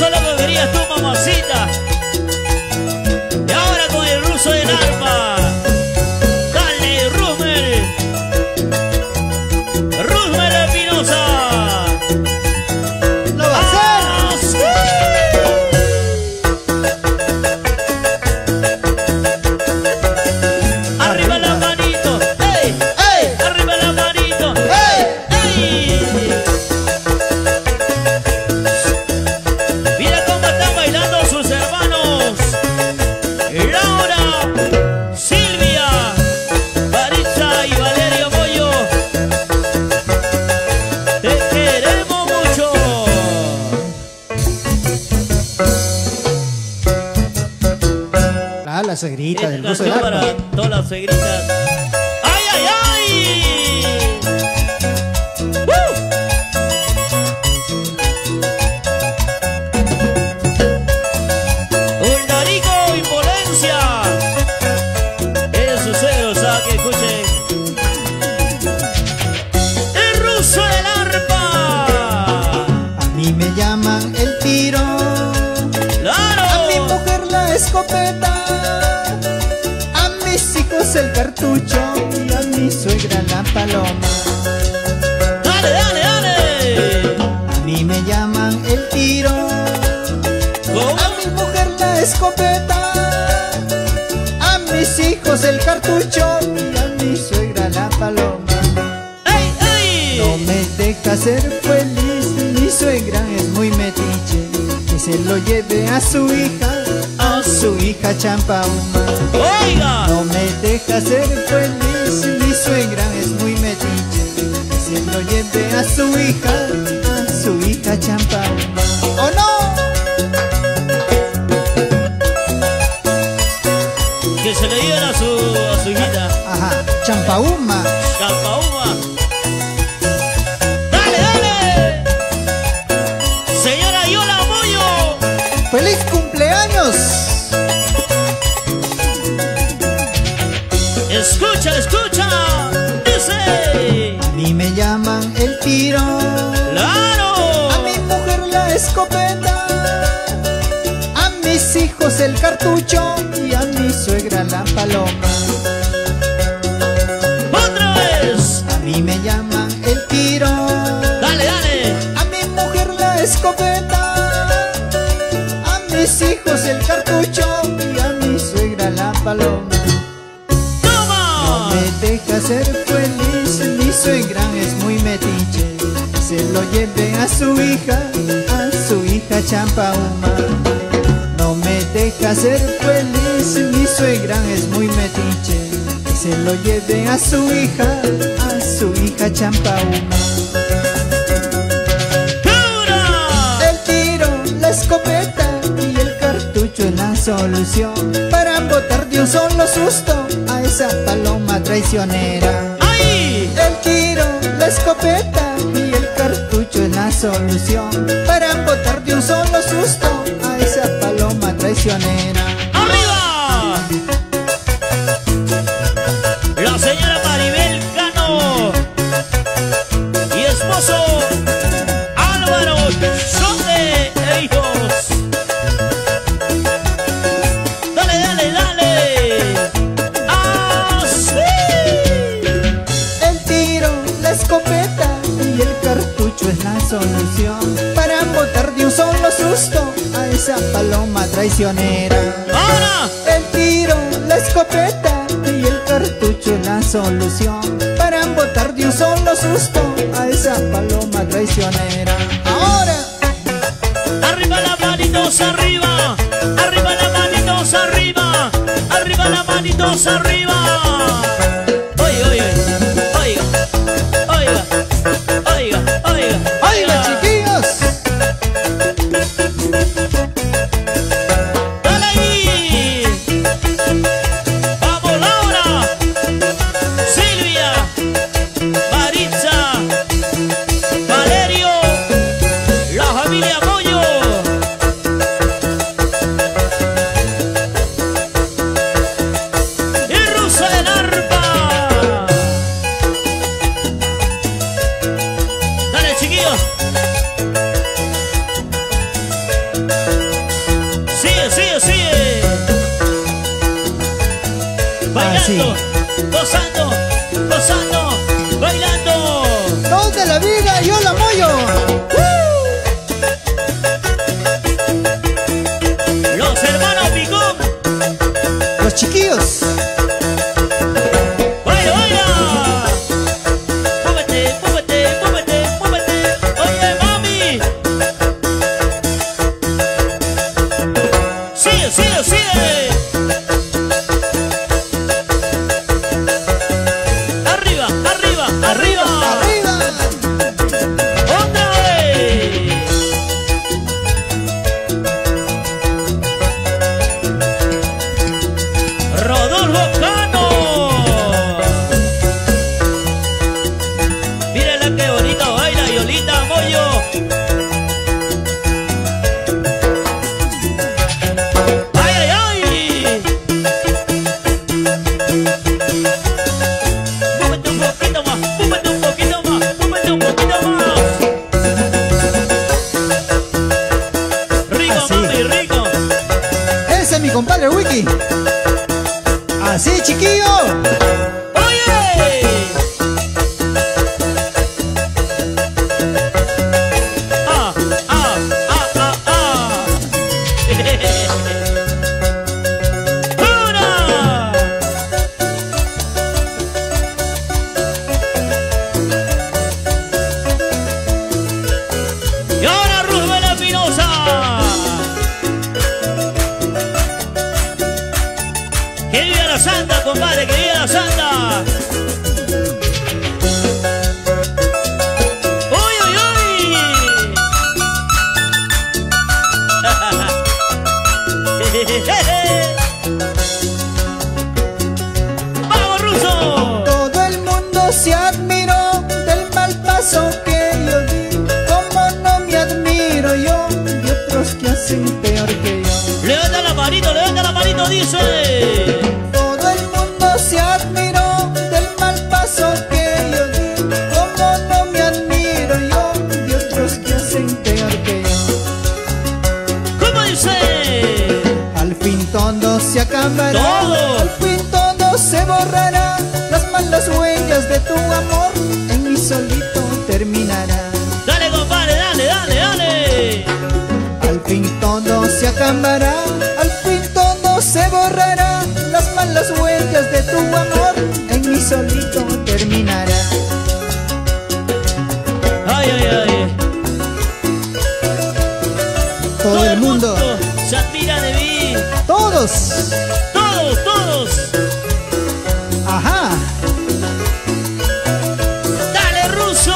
Eso es lo que querías tú, mamacita. Y ahora con el ruso del arpa. Dale, Roosmel. Roosmel Espinosa. ¡Lo va a hacer! Arriba la manito. ¡Ey! ¡Ey! Arriba la manito. ¡Ey! ¡Ey! Mira cómo están bailando sus hermanos. Laura, Silvia, Maritza y Valerio Moyo. Te queremos mucho. La suegrita del Esta ruso del canción arpa. para todas las suegritas. ¡Ay, ay, ay! Un Darico Impolencia. Es su cero, ¿sabes? Que escuchen. El ruso del arpa. A mí me llaman el tiro, a mi ¡Claro! mujer la escopeta, a mis hijos el cartucho y a mi suegra la paloma. ¡Dale, dale, dale! A mí me llaman el tiro, ¿Cómo? a mi mujer la escopeta, a mis hijos el cartucho y a mi suegra la paloma. ¡Ey, ey! No me deja ser feliz, mi suegra es muy metiche, que se lo lleve a su hija Champauma. ¡Oiga! No me deja ser feliz, mi suegra es muy metiche, que se lo lleve a su hija Champauma. ¡Oh no! Que se le digan a su hijita. Ajá, Champauma. Champauma. ¡Dale, dale! Señora Yola Moyo. ¡Feliz cumpleaños! Escucha, escucha. Dice. A mí me llaman el tiro, ¡Claro! a mi mujer la escopeta, a mis hijos el cartucho y a mi suegra la paloma. ¡Otra vez! A mí me llaman el tiro, ¡Dale, dale! a mi mujer la escopeta, a mis hijos el cartucho y a mi suegra la paloma. No ¡Toma! me deja ser feliz, mi suegra es muy metiche, se lo lleve a su hija Champauma. No me deja ser feliz, mi suegra es muy metiche, que se lo lleve a su hija Champauma. ¡Dura! El tiro, la escopeta y el cartucho es la solución para botar de un solo susto a esa paloma traicionera. ¡Ay! El tiro, la escopeta y el cartucho es la solución para botar de un solo susto a esa paloma traicionera. ¡Arriba! La señora Maribel Cano y esposo Álvaro Sonde e hijos. Dale, dale, dale. ¡Así! El tiro, la escopeta y el cartucho es la solución para botar de un solo susto a esa paloma traicionera. ¡Ahora! El tiro, la escopeta y el cartucho es la solución para botar de un solo susto a esa paloma traicionera. Ahora, ¡Arriba las manitos arriba! ¡Arriba las manitos arriba! ¡Arriba las manitos arriba! Oiga, oiga, oiga, oiga, oiga, oiga, oiga chiquillos, ¡dale ahí! ¡Vamos, Laura! Silvia, Maritza, Valerio, la familia Moyo. El bailando, gozando, gozando, bailando. Dos de la vida, yo la mollo. Los hermanos Picón. Los chiquillos. ¡Baila, baila! ¡Múvete, múvete, múvete, múvete! ¡Oye, mami! ¡Sigue, sigue, sigue! ¡Arriba, arriba, arriba! ¡Arriba! ¡Otra vez! ¡Rodolfo Cano! Mírala qué bonita baila Yolita Moyo. ¡Ay, ay, ay! Múvete un poquito más, múvete un poquito más, múvete un poquito más. Rico, Así. mami, rico. Ese es mi compadre Wiki. Así, chiquillo. ¡Oye! ¡Ah, ah, ah, ah, ah! ¡Una! Y ahora Rubén Espinosa. ¡Que viva la santa, compadre! ¡Que viva la santa! ¡Uy, uy, uy! ¡Vamos, Ruso! Todo el mundo se admiró del mal paso que yo di. Como no me admiro yo de otros que hacen peor que yo. Levanta la manito, dice. Todo el mundo se admiró del mal paso que yo di. Como no me admiro yo de otros que hacen peor que yo. ¿Cómo dice? Al fin todo se acabará. Todo. Al fin todo se borrará. Las malas huellas de tu amor en mí solito terminará. Dale, compadre, dale, dale, dale. Al fin todo se acabará, al fin todo se borrará. Las malas huellas de tu amor en mí solito terminará. Ay, ay, ay. Todo el mundo, se admira de mí. todos, Todos, todos. ajá. Dale, Ruso.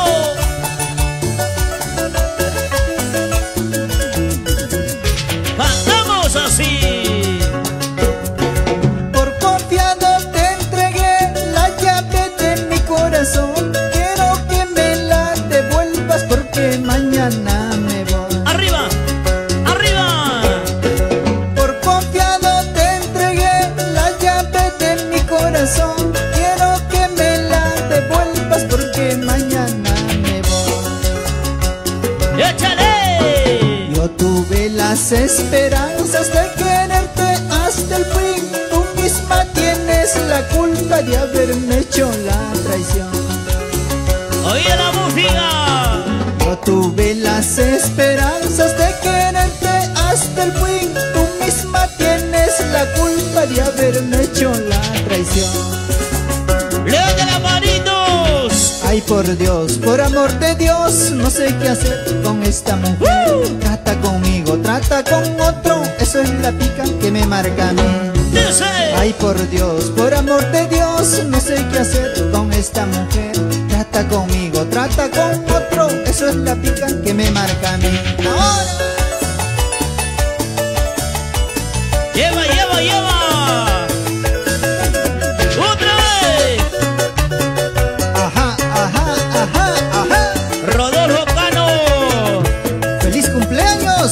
Andamos así. Por confiado te entregué la llave de mi corazón. Quiero que me la devuelvas porque mañana me voy. Arriba, arriba. Por confiado te entregué la llave de mi corazón. Quiero que me la devuelvas porque mañana me voy. Échale. Yo tuve las esperanzas de quererte hasta el fin. Tú misma tienes la culpa de haberme hecho la traición. Oye la música. Yo tuve las esperanzas de quererte hasta el fin. Tú misma tienes la culpa de haberme hecho la traición. Levanta las manitos. Ay, por Dios, por amor de Dios, no sé qué hacer con esta mujer. Trata conmigo, trata con otro, eso es la pica que me marca a mí. Dice. Ay, por Dios, por amor de Dios, no sé qué hacer con esta mujer. Trata conmigo, trata con otro, eso es la pica que me marca a mí. Ahora. Lleva, lleva, lleva. Otra vez. Ajá, ajá, ajá, ajá. Rodolfo Cano. ¡Feliz cumpleaños!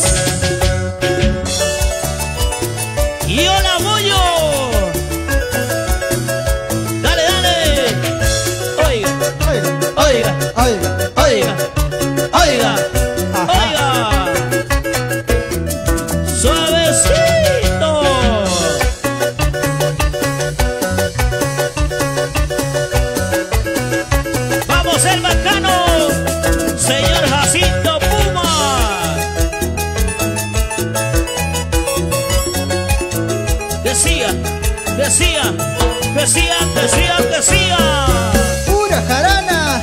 Y hola, Moyo. Dale, dale. Oiga, Oiga, oiga, oiga, oiga, oiga, Ajá. oiga. decía. Pura jarana.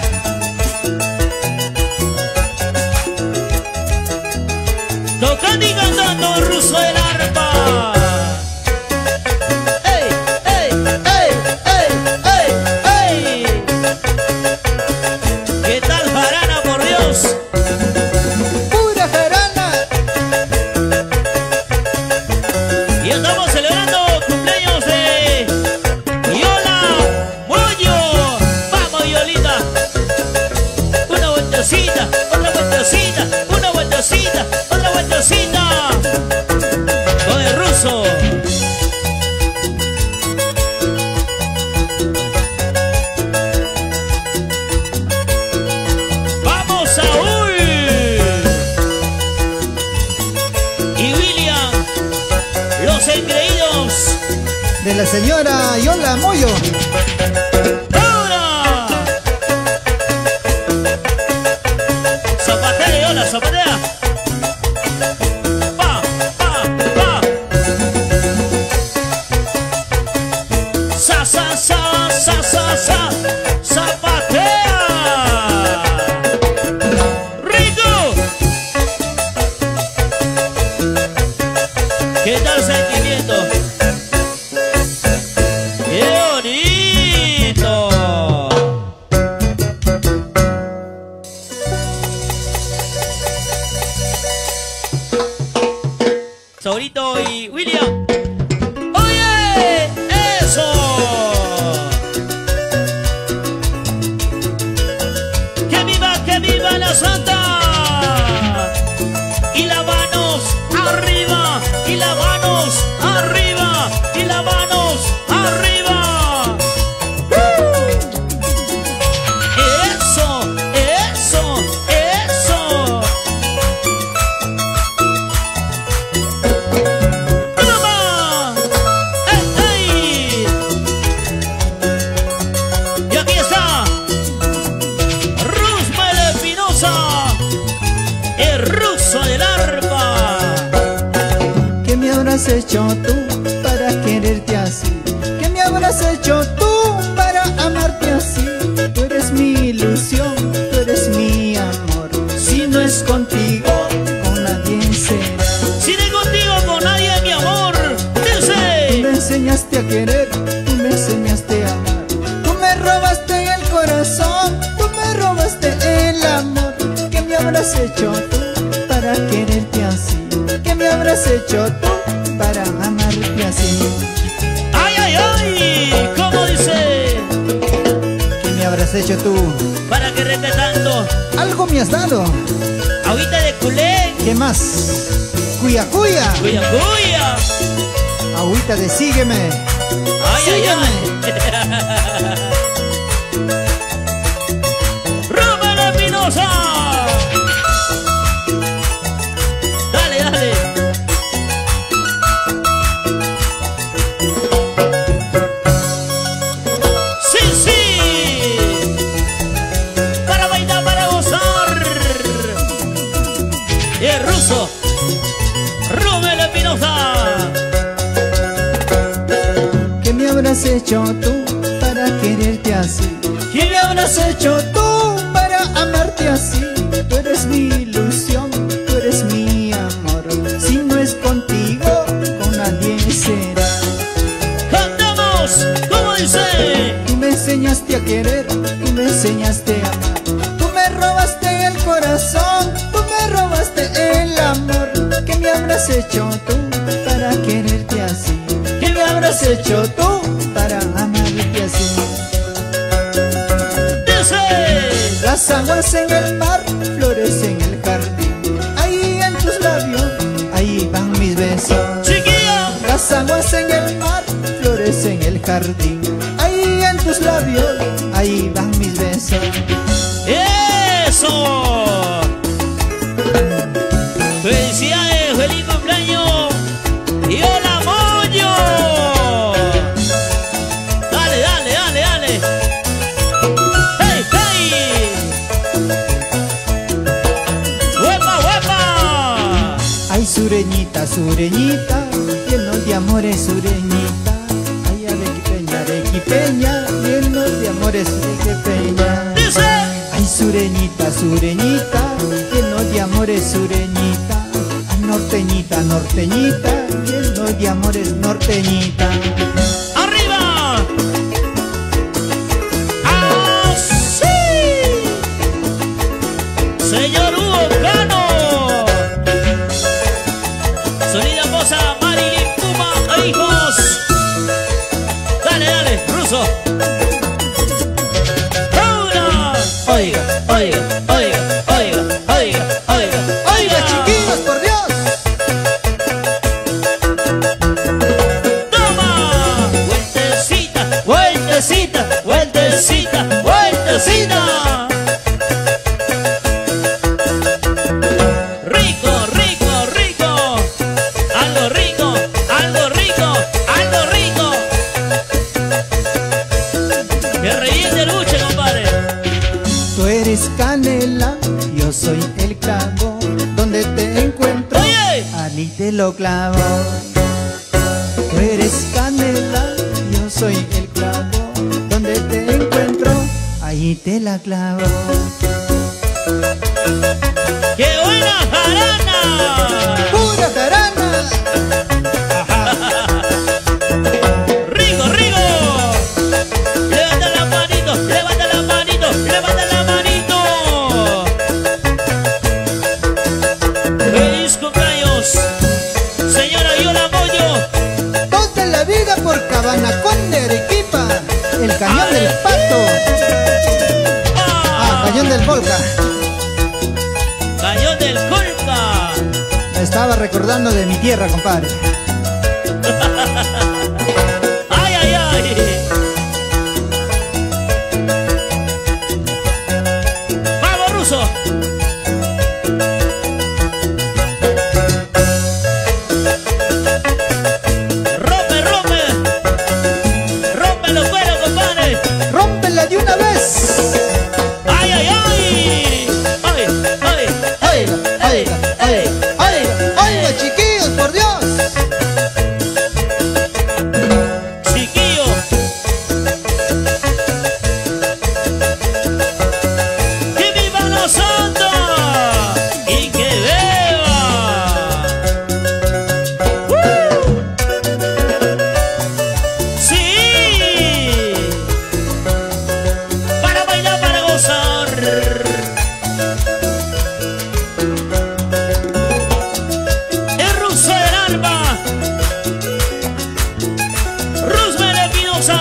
Tocando y cantando el ruso del arpa. ¡Ey, ey, ey, ey, ey, ey! ¿Qué tal jarana, por Dios? Pura jarana. Y estamos celebrando cumpleaños de Yola Moyo. Vamos, Yolita. Una vueltecita, otra vueltecita, una vueltecita, otra vueltecita. Con el ruso. Vamos, Saúl. Y William, los engreídos. De la señora Yola Moyo. ¡Ahora! Zapatea, Yola, zapatea. Pa, pa, pa. Sa, sa, sa, sa, sa, sa. Zapatea. ¡Rico! ¿Qué tal sentimiento? ¡Qué bonito! Saurito y William. ¡Oye! ¡Eso! ¡Que viva la Santa! Y las manos arriba, y las manos arriba, y las manos arriba. Eso, eso, eso. ¡Toma! ¡Ey! Y aquí está Rusmel Espinosa, el ruso del arpa. ¿Qué me habrás hecho tú para quererte así? ¿Qué me habrás hecho tú para amarte así? Tú eres mi ilusión, tú eres mi amor. Si no es contigo, con nadie será. Si de contigo con nadie, mi amor, Tú dice. me enseñaste a querer, tú me enseñaste a amar. Tú me robaste el corazón, tú me robaste el amor. ¿Qué me habrás hecho tú para quererte así? ¿Qué me habrás hecho tú para amarte así? ¡Ay, ay, ay! ¿Cómo dice? ¿Qué me habrás hecho tú? Para que rete tanto. Algo me has dado. Agüita de culé. ¿Qué más? Cuya, cuya. Cuya, cuya. Agüita de sígueme. ¡Ay, ay, Sígueme. ay! ¡Rumel Espinosa! Dale, dale. ¡Sí, sí! Para bailar, para gozar. Y el ruso, Rumel Espinosa. ¿Qué me habrás hecho tú para quererte así? ¿Qué me habrás hecho tú para amarte así? Tú eres mi ilusión, tú eres mi amor. Si no es contigo, con nadie será. ¡Cantamos! ¿Cómo dice? Tú me enseñaste a querer, tú me enseñaste a amar. Tú me robaste el corazón, tú me robaste el amor. ¿Qué me habrás hecho tú para quererte así? ¿Qué me habrás hecho tú para amarte así? Dice. Las aguas en el mar, flores en el jardín. Ahí en tus labios, ahí van mis besos. Chiquilla. Las aguas en el mar, flores en el jardín. Ahí en tus labios, ahí van mis besos. ¡Eso! ¡Felicidades! ¡Feliz cumpleaños! ¡Y hola, Moño! ¡Dale, dale, dale, dale! ¡Hey, hey! ¡Huepa, huepa! Ay, sureñita, sureñita, lleno de amores sureñita, ay arequipeña, lleno de amores arequipeña. Dice. Ay sureñita, sureñita, lleno de amores sureñita, ay norteñita, norteñita, lleno de amores norteñita. ¡Arriba! ¡Así! Señor Hugo Cano. Sonido esposa Marilyn Puma e hijos. Dale, dale, ruso. ¡Una! Oiga, oiga, oiga, oiga, oiga, oiga, oiga, Chiquillos, por Dios. ¡Toma! Vueltecita, vueltecita, vueltecita, vueltecita. Rico, rico, rico. Algo rico, algo rico, algo rico. Que reviente el buche, compadre. Tú eres canela, yo soy el clavo, donde te encuentro, Oye. allí te lo clavo. Tú eres canela, yo soy el clavo, donde te encuentro, allí te la clavo. ¡Qué buena jarana! ¡Pura jarana! ¡Rico, rico! Levanta la manito, levanta la manito, levanta la manito. ¡Feliz cumpleaños! Señora Yola Moyo. Toda la vida por Cabanacón de Arequipa, el cañón del Pato, cañón del Volca. Cañón del Colca. Me estaba recordando de mi tierra, compadre. ¡Ay, ay, ay! ¡Vamos, ruso! ¡Rompe, rompe! ¡Rompe los cueros, compadre! ¡Rómpela de una vez! ¡Ay, ay, ay! ¡Ay, ay, ay, ay, ay, ay! ¡Oiga, chiquillos, por Dios! Chiquillo. ¡Que viva la santa! ¡Y que beba! ¡Sí! Para bailar, para gozar. El ruso del alma. Roosevelt Espinosa.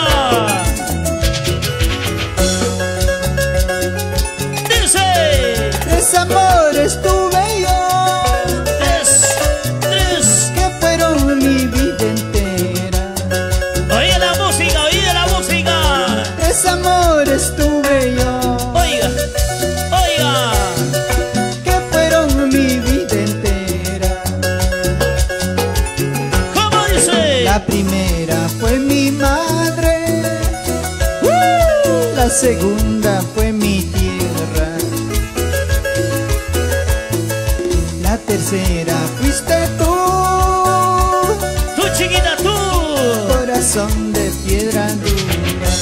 Dice. Tres amores tuve yo, Tres. que fueron mi vida entera. Oiga la música, oiga la música. Tres amores tuve yo, Oiga, oiga. que fueron mi vida entera. ¿Cómo dice? La primera fue mi madre, la segunda fue mi tierra, la tercera fuiste tú, Tú chiquita, tú. corazón de piedra dura.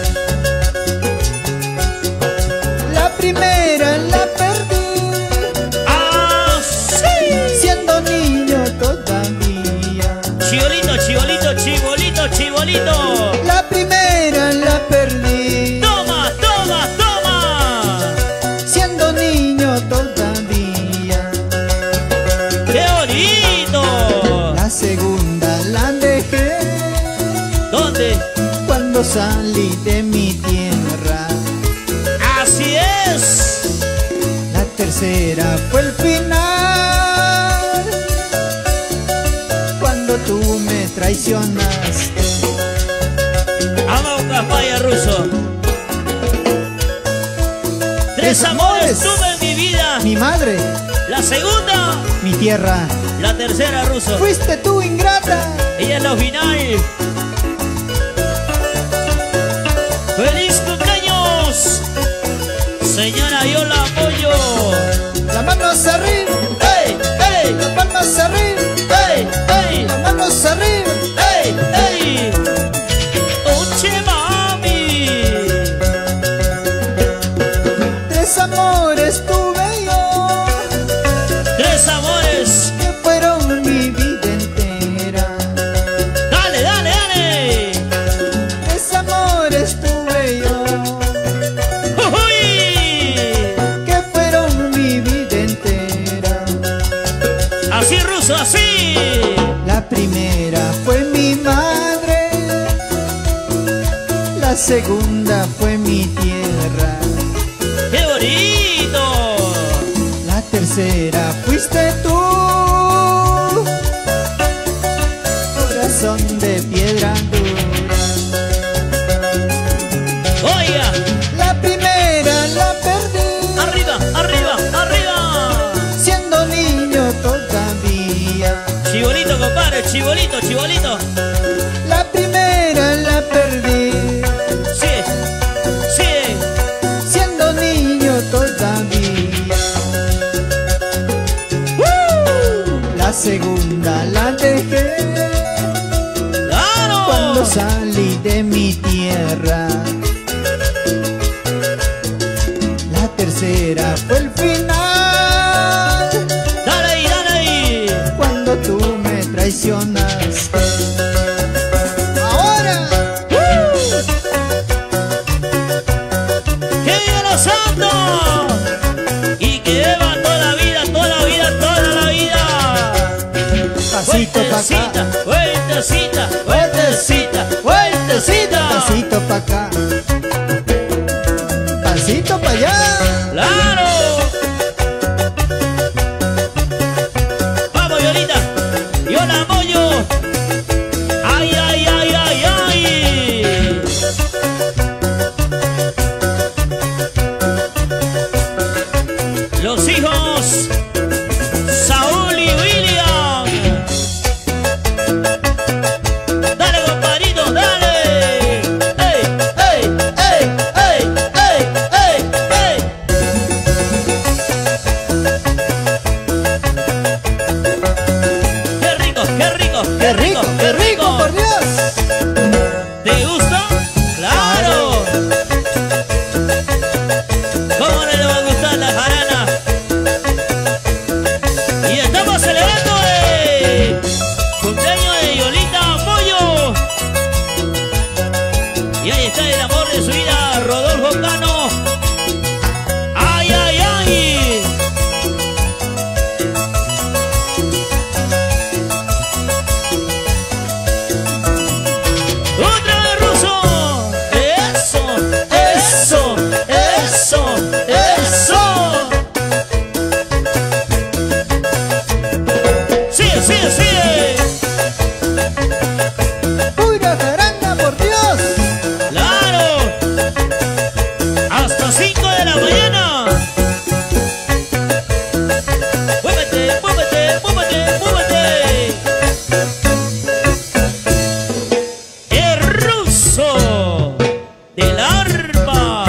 La primera la perdí, Ah, sí. siendo niño todavía. Chibolito, chibolito, chibolito, chibolito. La primera la perdí, Toma, toma, toma. siendo niño todavía. ¡Qué bonito! La segunda la dejé ¿Dónde? cuando salí de mi tierra. Así es. La tercera fue el final, cuando tú me traicionaste. Vamos, Capaya Ruso. Tres amores tuve en mi vida. Mi madre, La segunda, mi tierra, la tercera, Ruso. fuiste tú ingrata. Ella es la final. ¡Feliz cumpleaños! Señora, yo la apoyo. Las manos arriba, ¡Ey, ey! las manos arriba, ¡Ey, ey! las manos arriba. Eso así. La primera fue mi madre, la segunda fue mi tierra, ¡Qué bonito! la tercera fuiste tú, corazón de piedra dura. Oiga, La primera la perdí, arriba, arriba, arriba. siendo niño todavía. Chibolito, compadre, chibolito, chibolito. La primera la perdí, Sí, sí. siendo niño todavía. La segunda la dejé ¡Claro! cuando salí de mi tierra. La tercera fue el final, Dale ahí, dale ahí. cuando tú me traicionaste. Ahora ¡Que viva los santos! Y que beba toda la vida, toda la vida, toda la vida. pasito pa' acá, Vueltecita, vueltecita, vueltecita. pasito pa' acá, pasito pa' allá. ¡Claro! Vamos, Violita. Yo la apoyo. ¡Ay, ay, ay, ay, ay! Los hijos Saúl y William. Dale, compadrito, dale. ¡Ey, ey, ey, ey, ey, ey, ey! ¡Qué rico, qué rico, ¡Qué rico, qué rico, por Dios! ¿Te gusta? ¡Claro! ¿Cómo no le va a gustar la jarana? Y estamos celebrando el cumpleaños de Yolita Moyo. Y ahí está el amor de su vida, Rodolfo Cano. ¡Ay, ay, ay! ¡Otra vez, Ruso! ¡Eso! ¡Eso! ¡Eso! ¡Eso! ¡Sigue, sigue, sigue! ¡Pura jarana, por Dios! ¡Claro! ¡Hasta 5 de la mañana! ¡Muévete, muévete, muévete, muévete! ¡El ruso del arpa!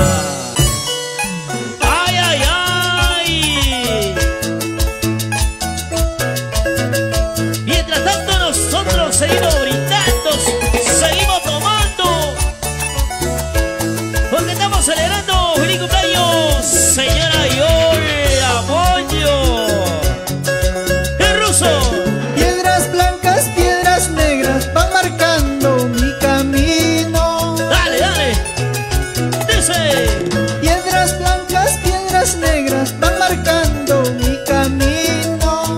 ¡Ay, ay, ay! Mientras tanto nosotros seguimos brindando, seguimos tomando, porque estamos celebrando feliz cumpleaños, señora Yola Moyo. ¡El ruso! Piedras blancas, piedras negras van marcando mi camino. ¡Dale, dale! ¡Dice! Piedras blancas, piedras negras van marcando mi camino.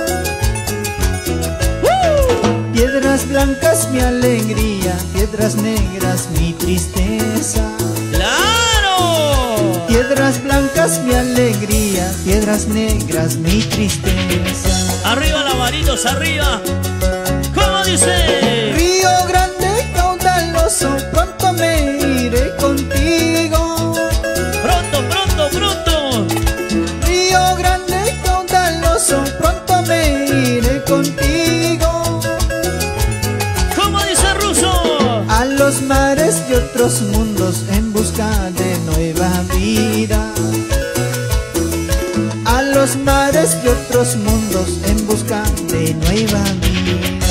Piedras blancas mi alegría, piedras negras mi tristeza. ¡Claro! Piedras blancas mi alegría, piedras negras mi tristeza. ¡Arriba las manitos, arriba! ¿Cómo dice? Río grande, caudaloso, pronto me iré contigo. ¡Pronto, pronto, pronto! Río grande, caudaloso, pronto me iré contigo. ¿Cómo dice Ruso? A los mares de otros mundos en busca de nueva vida. A los mares de otros mundos en busca de nueva vida.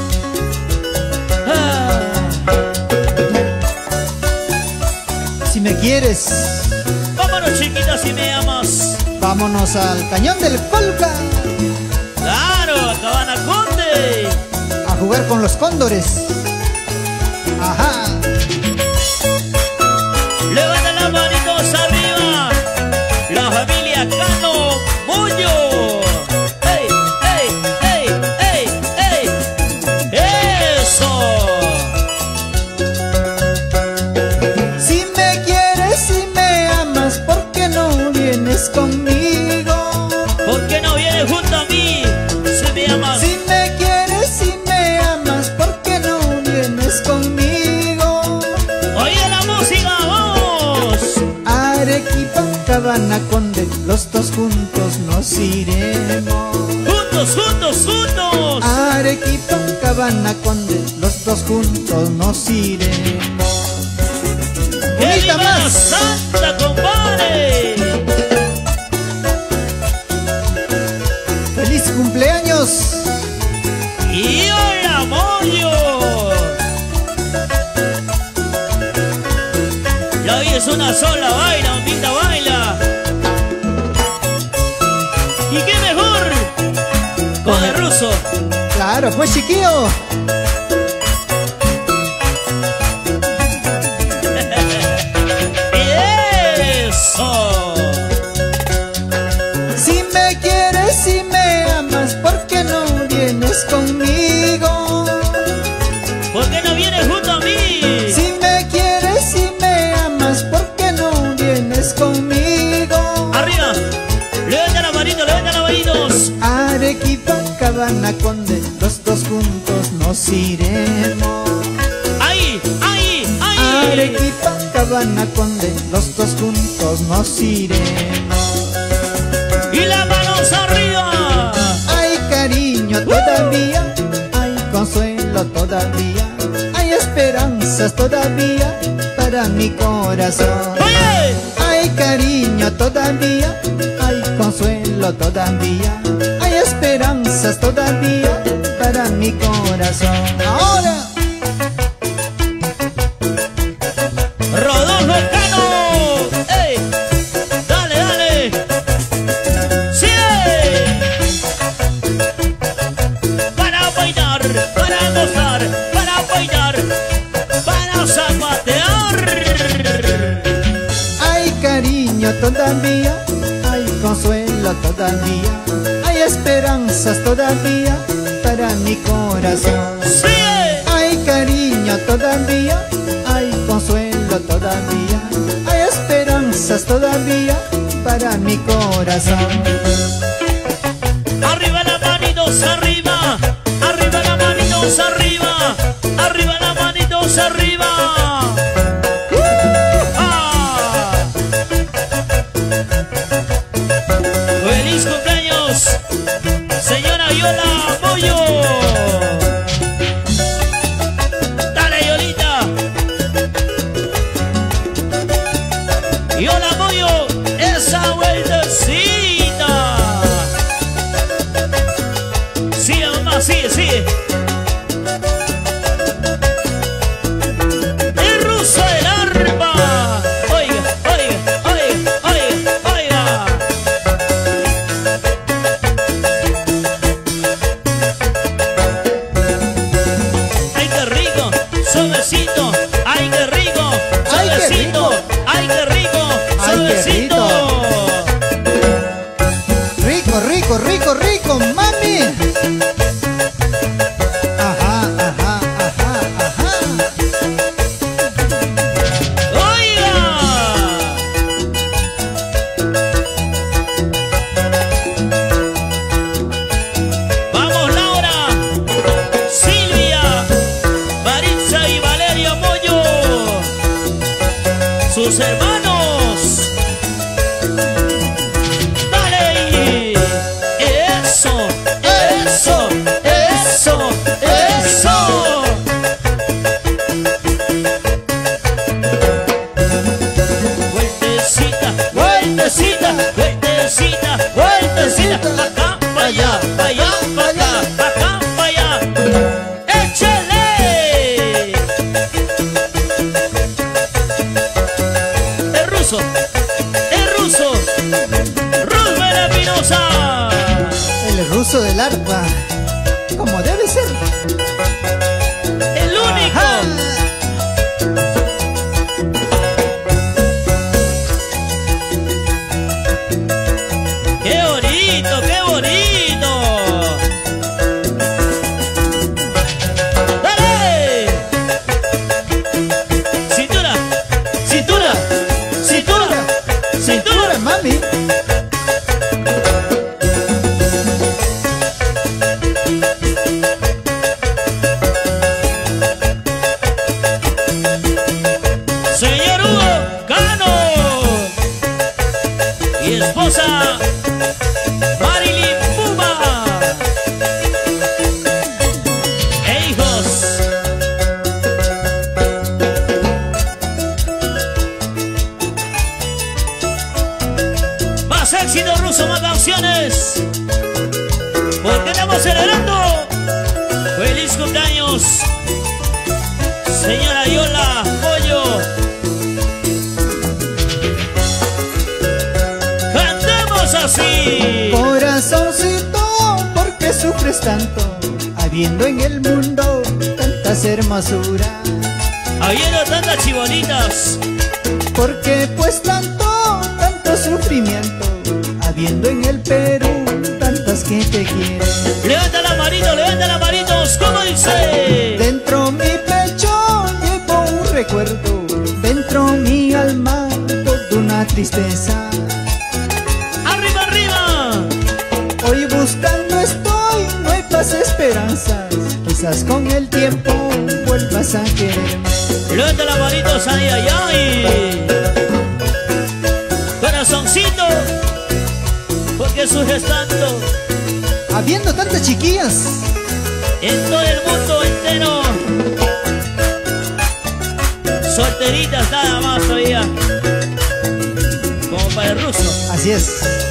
Ah, Si me quieres, vámonos, chiquita, si me amas. vámonos al Cañón del Colca ¡Claro, a Cabana Conde! a jugar con los cóndores. Ajá. Levanta las manitos arriba. La familia Cano Moyo. ¡Ey, ey, ey, me quieres y me amas, ¿por qué no vienes conmigo? Oye la música, vamos. Arequipa, Cabana, Conde, los dos juntos nos iremos. Juntos, juntos, juntos. Arequipa, Cabana, Conde, los dos juntos nos iremos. ¡Que ¡Unita viva más! Santa, compadre! ¡Feliz cumpleaños! ¡Y hola, Moyo! La vida es una sola, baila, bonita, baila. ¿Y qué mejor? Con el ruso. Claro, pues chiquillo. ¡Eso! Si me quieres y me amas, ¿por qué no vienes conmigo? ¿Por qué no vienes junto a mí? Si me quieres y me amas, ¿por qué no vienes conmigo? ¡Arriba! ¡Levanta la manito, levanta las manitos! Arequipa, Cabana, Conde, los dos juntos nos iremos. ¡Ahí, ahí, ahí! Arequipa, Cabana, Conde, los dos juntos nos iremos. ¡Y las manos arriba! Hay cariño todavía, hay consuelo todavía, hay esperanzas todavía para mi corazón. ¡Oye! Hay cariño todavía, hay consuelo todavía, hay esperanzas todavía para mi corazón. Ahora, ¡Rodolfo Cano! ¡Ey! ¡Dale, dale! ¡Sigue! Para bailar, para gozar, para bailar, para zapatear. hay cariño todavía, hay consuelo todavía, hay esperanzas todavía para mi corazón. ¡Sigue! Hay cariño todavía, hay consuelo todavía, hay esperanzas todavía para mi corazón. Arriba las manitos, arriba. Arriba las manitos, arriba. Arriba las manitos, arriba. ¡Ah! ¡Feliz cumpleaños, señora Yola Moyo! ¡Dale, Yolita! Yola Moyo, esa vueltecita. Sigue, mamá, sigue, sigue. El ruso del arpa. Oiga, oiga, oiga, oiga, oiga. Ay, qué rico, suavecito. Ay, qué rico, Ay, qué suavecito. rico. Ay, qué rico, Ay, qué suavecito. Rico, rico, rico, rico, mami. Ajá, ajá, ajá, ajá. Oiga. Vamos, Laura, Silvia, Maritza y Valeria Moyo, sus hermanos. Dale, eso, eso, eso, eso. Vueltecita, vueltecita, vueltecita, vueltecita. Acá, para allá, para allá, para acá, acá, para allá. ¡Échale! El ruso, Rubén Espinosa. El ruso del arpa, como debe ser. El único. Ajá. ¡Qué bonito, qué bonito! ¡Dale! Cintura, cintura, cintura, cintura. Mami. Feliz cumpleaños, señora Yola Pollo. Cantamos así. Corazoncito, ¿por qué sufres tanto? Habiendo en el mundo tantas hermosuras. Habiendo tantas chibolitas. ¿Por qué pues tanto sufrimiento? Habiendo en el Perú tantas que te quieren. Levanta las manitos, ¿cómo dice? Dentro mi pecho llevo un recuerdo, dentro mi alma toda una tristeza. Arriba, arriba. Hoy buscando estoy, no hay paz, esperanzas. Quizás con el tiempo vuelvas a quererme. Levanta las manitos, ay, ay, ay. Corazoncito, ¿por qué sufres tanto? Habiendo tantas chiquillas En todo el mundo entero, solteritas nada más todavía, como para el ruso. así es.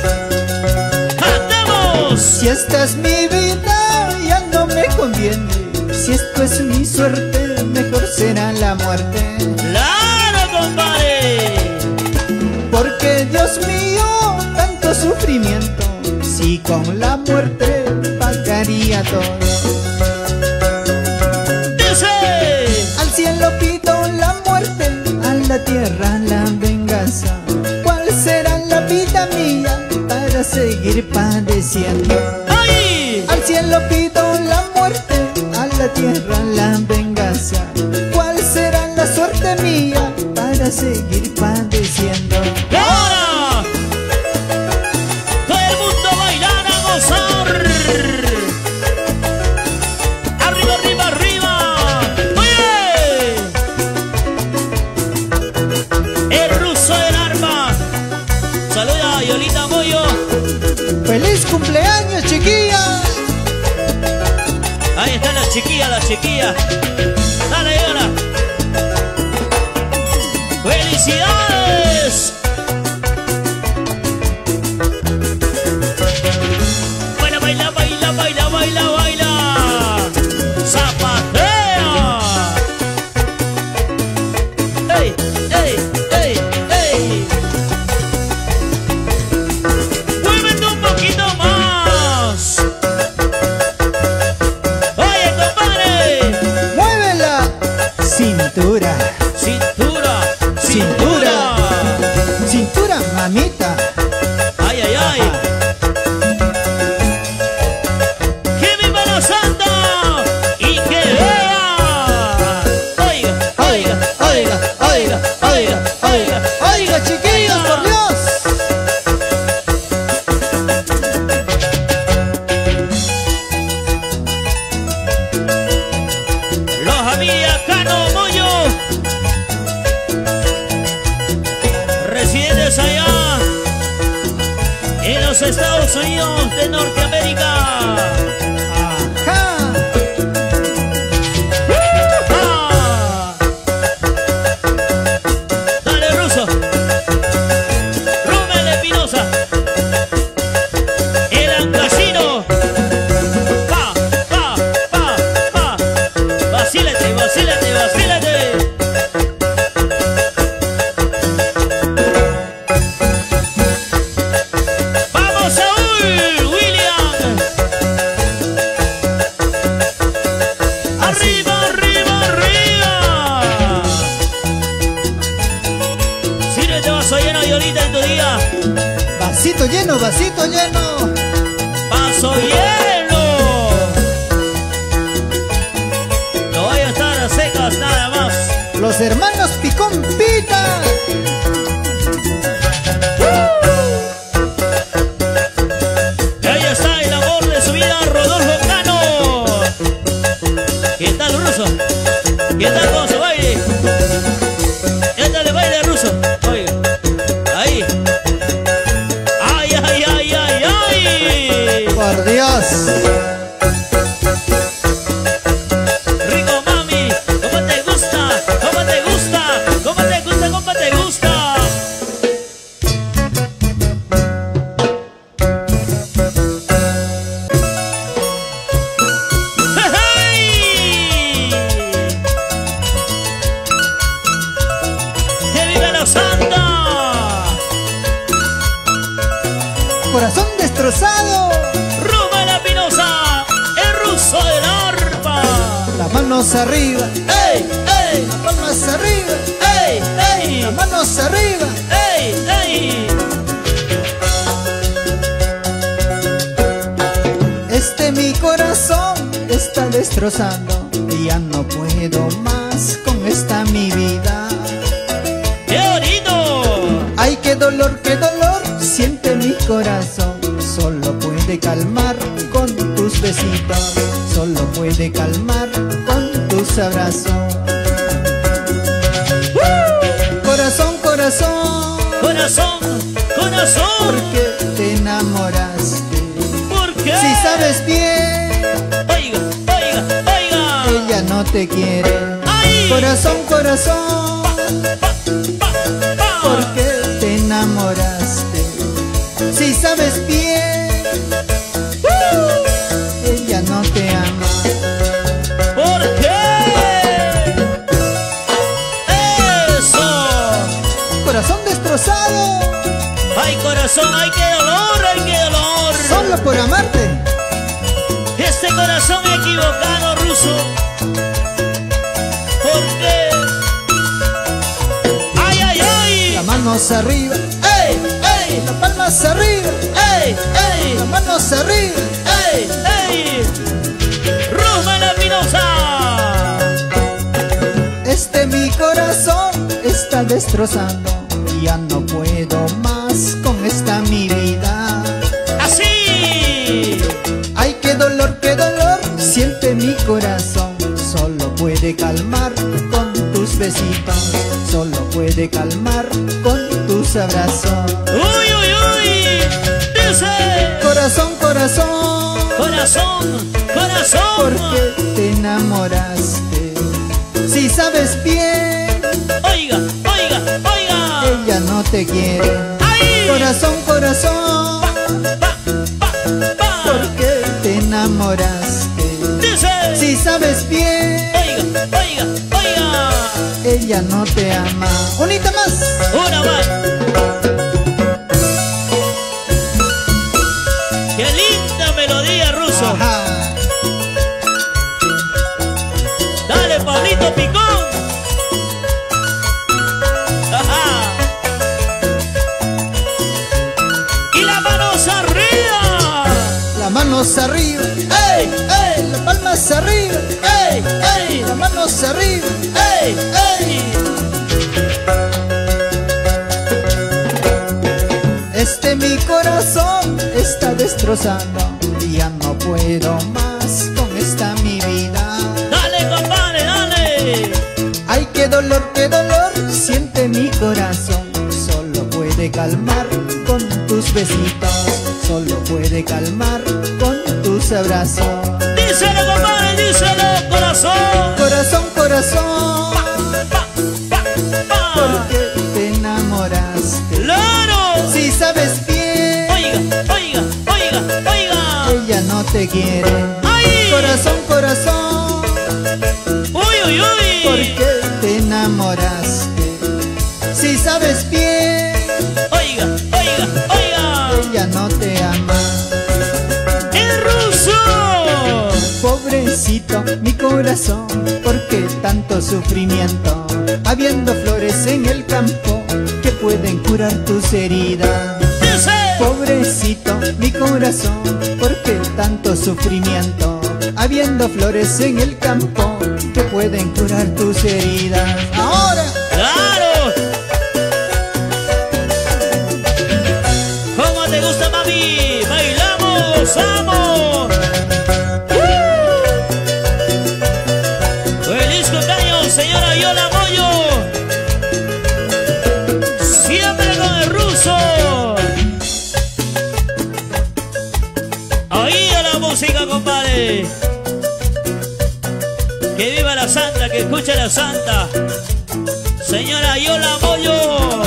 ¡Cantamos! Si esta es mi vida, ya no me conviene. Si esto es mi suerte, mejor será la muerte. ¡Claro, compadre! Porque Dios mío, tanto sufrimiento, si con la muerte pagaría todo. ¡Dice! Al cielo pido la muerte, a la tierra la venganza. ¿Cuál será la vida mía para seguir padeciendo? ¡Ay! Al cielo pido la muerte, a la tierra la venganza. ¿Cuál será la suerte mía para seguir padeciendo? ¡Y ahora! Todo el mundo bailar a gozar. ¡Arriba, arriba, arriba! ¡Oye! El ruso del arma. Saluda a Yolita Moyo. ¡Feliz cumpleaños, chiquillas! Ahí están las chiquillas, las chiquillas. Dale, Yola. ¡Felicidades! Baila, baila, baila, baila, baila, baila. ¡Zapatea! ¡Ey, ey, ey, ey! ¡Muévete un poquito más! ¡Oye, compadre! ¡Muévela! Cintura, ¡Cintura! cintura, cintura, mamita. ¡Ay, ay, ay! ¡Que viva la santa! ¡Y que vea! ¡Oiga, oiga, oiga, oiga, oiga, oiga! ¡Oiga, chiquillos, por Dios! ¡Los familia Cano Moyo! Residentes allá en los Estados Unidos de Norteamérica. ¡Ajá! ¡Ah! Dale, ruso. Rubén Espinosa. El Ancasino. Pa, pa, pa, pa. Vacílate, vacílate, vacílate. ¡Vamos, Saúl! ¡William! ¡Arriba, arriba, arriba! Sírvete vaso lleno, Yolita, en tu día. Vasito lleno, vasito lleno. ¡Vaso lleno! No voy a estar a secas nada más. Los hermanos Picón Pita. Y ahí está el amor de su vida, Rodolfo Cano. ¿Qué tal, ruso? ¿Qué tal con su baile? ¿Qué tal el baile ruso? Oiga, ahí. ¡Ay, ay, ay, ay, ay! Por Dios. Rico, mami, ¿cómo te gusta? ¿Cómo te gusta? ¿Cómo te gusta? ¿Cómo te gusta? ¡Hey! destrozado. Ruma la Pinoza, el ruso del arpa. Las manos arriba, ¡Ey, ey! las palmas arriba, ¡Ey, ey! las manos arriba. ¡Ey, ey! Mi corazón está destrozando y ya no puedo más con esta mi vida. ¡Qué bonito! Ay, qué dolor siente mi corazón. Solo puede calmar con tus besitos, solo puede calmar con tus abrazos. Corazón, corazón, Corazón, corazón. ¿por qué te enamoraste? ¿Por qué? Si sabes bien, Oiga, oiga, oiga. ella no te quiere. ¡Ay! Corazón, corazón, Pa. ¿por qué te enamoraste? Si sabes bien, ella no te ama. ¿Por qué? ¡Eso! Corazón destrozado, ¡Ay, corazón! ¡Ay, qué dolor! ¡Ay, qué dolor! solo por amarte. Este corazón equivocado, ruso. ¿Por qué? ¡Ay, ay, ay! Las manos arriba, ¡Ey, ey! las palmas arriba, ¡Ey, ey! las manos arriba. ¡Ey, ey! ¡Ruma la Pinoza! Mi corazón está destrozando y ya no puedo más con esta mi vida. ¡Así! Ay, qué dolor siente mi corazón. Solo puede calmar con tus besitos, solo puede calmar con tus abrazos. ¡Uy, uy, uy! ¡Dice! Corazón, corazón, ¡Corazón, corazón! ¿por qué te enamoraste? Si sabes bien, ¡Oiga, oiga, oiga! ella no te quiere. ¡Ay! Corazón, corazón, Pa. ¿por qué te enamoraste? ¡Dice! Si sabes bien, Oiga, oiga, oiga. ella no te ama. Unita más. Una más. ¡Qué linda melodía, ruso! Ajá. ¡Dale, Pablito Picón! ¡Ajá! ¡Y las manos arriba! Las manos arriba, ¡Ey, ey! las palmas arriba, ¡Ey, ey! las manos arriba. ¡Ey, ey! Mi corazón está destrozando y ya no puedo más con esta mi vida. ¡Dale, compadre, dale! Ay, qué dolor siente mi corazón. Solo puede calmar con tus besitos, solo puede calmar con tus abrazos. ¡Díselo, compadre, díselo, corazón! Corazón, corazón, Pa. ¿por qué te enamoraste? ¡Claro! Si sabes bien, Oiga, oiga, oiga, oiga. ella no te quiere. ¡Ay! Corazón, corazón, ¡Uy, uy, uy! ¿por qué te enamoraste? Si sabes bien, Oiga, oiga, oiga. ella no te ama. ¡El ruso! Pobrecito mi corazón, ¿por qué tanto sufrimiento? Habiendo flores en el campo que pueden curar tus heridas. ¡Dice! Pobrecito mi corazón, ¿por qué tanto sufrimiento? Habiendo flores en el campo que pueden curar tus heridas. Ahora, ¡Claro! ¿Cómo te gusta, mami? ¡Bailamos, gozamos! ¡Feliz cumpleaños, señora Yola Moyo! ¡Siempre con el ruso! ¡Oído la música, compadre! ¡Que viva la santa, que escuche la santa! ¡Señora Yola Moyo!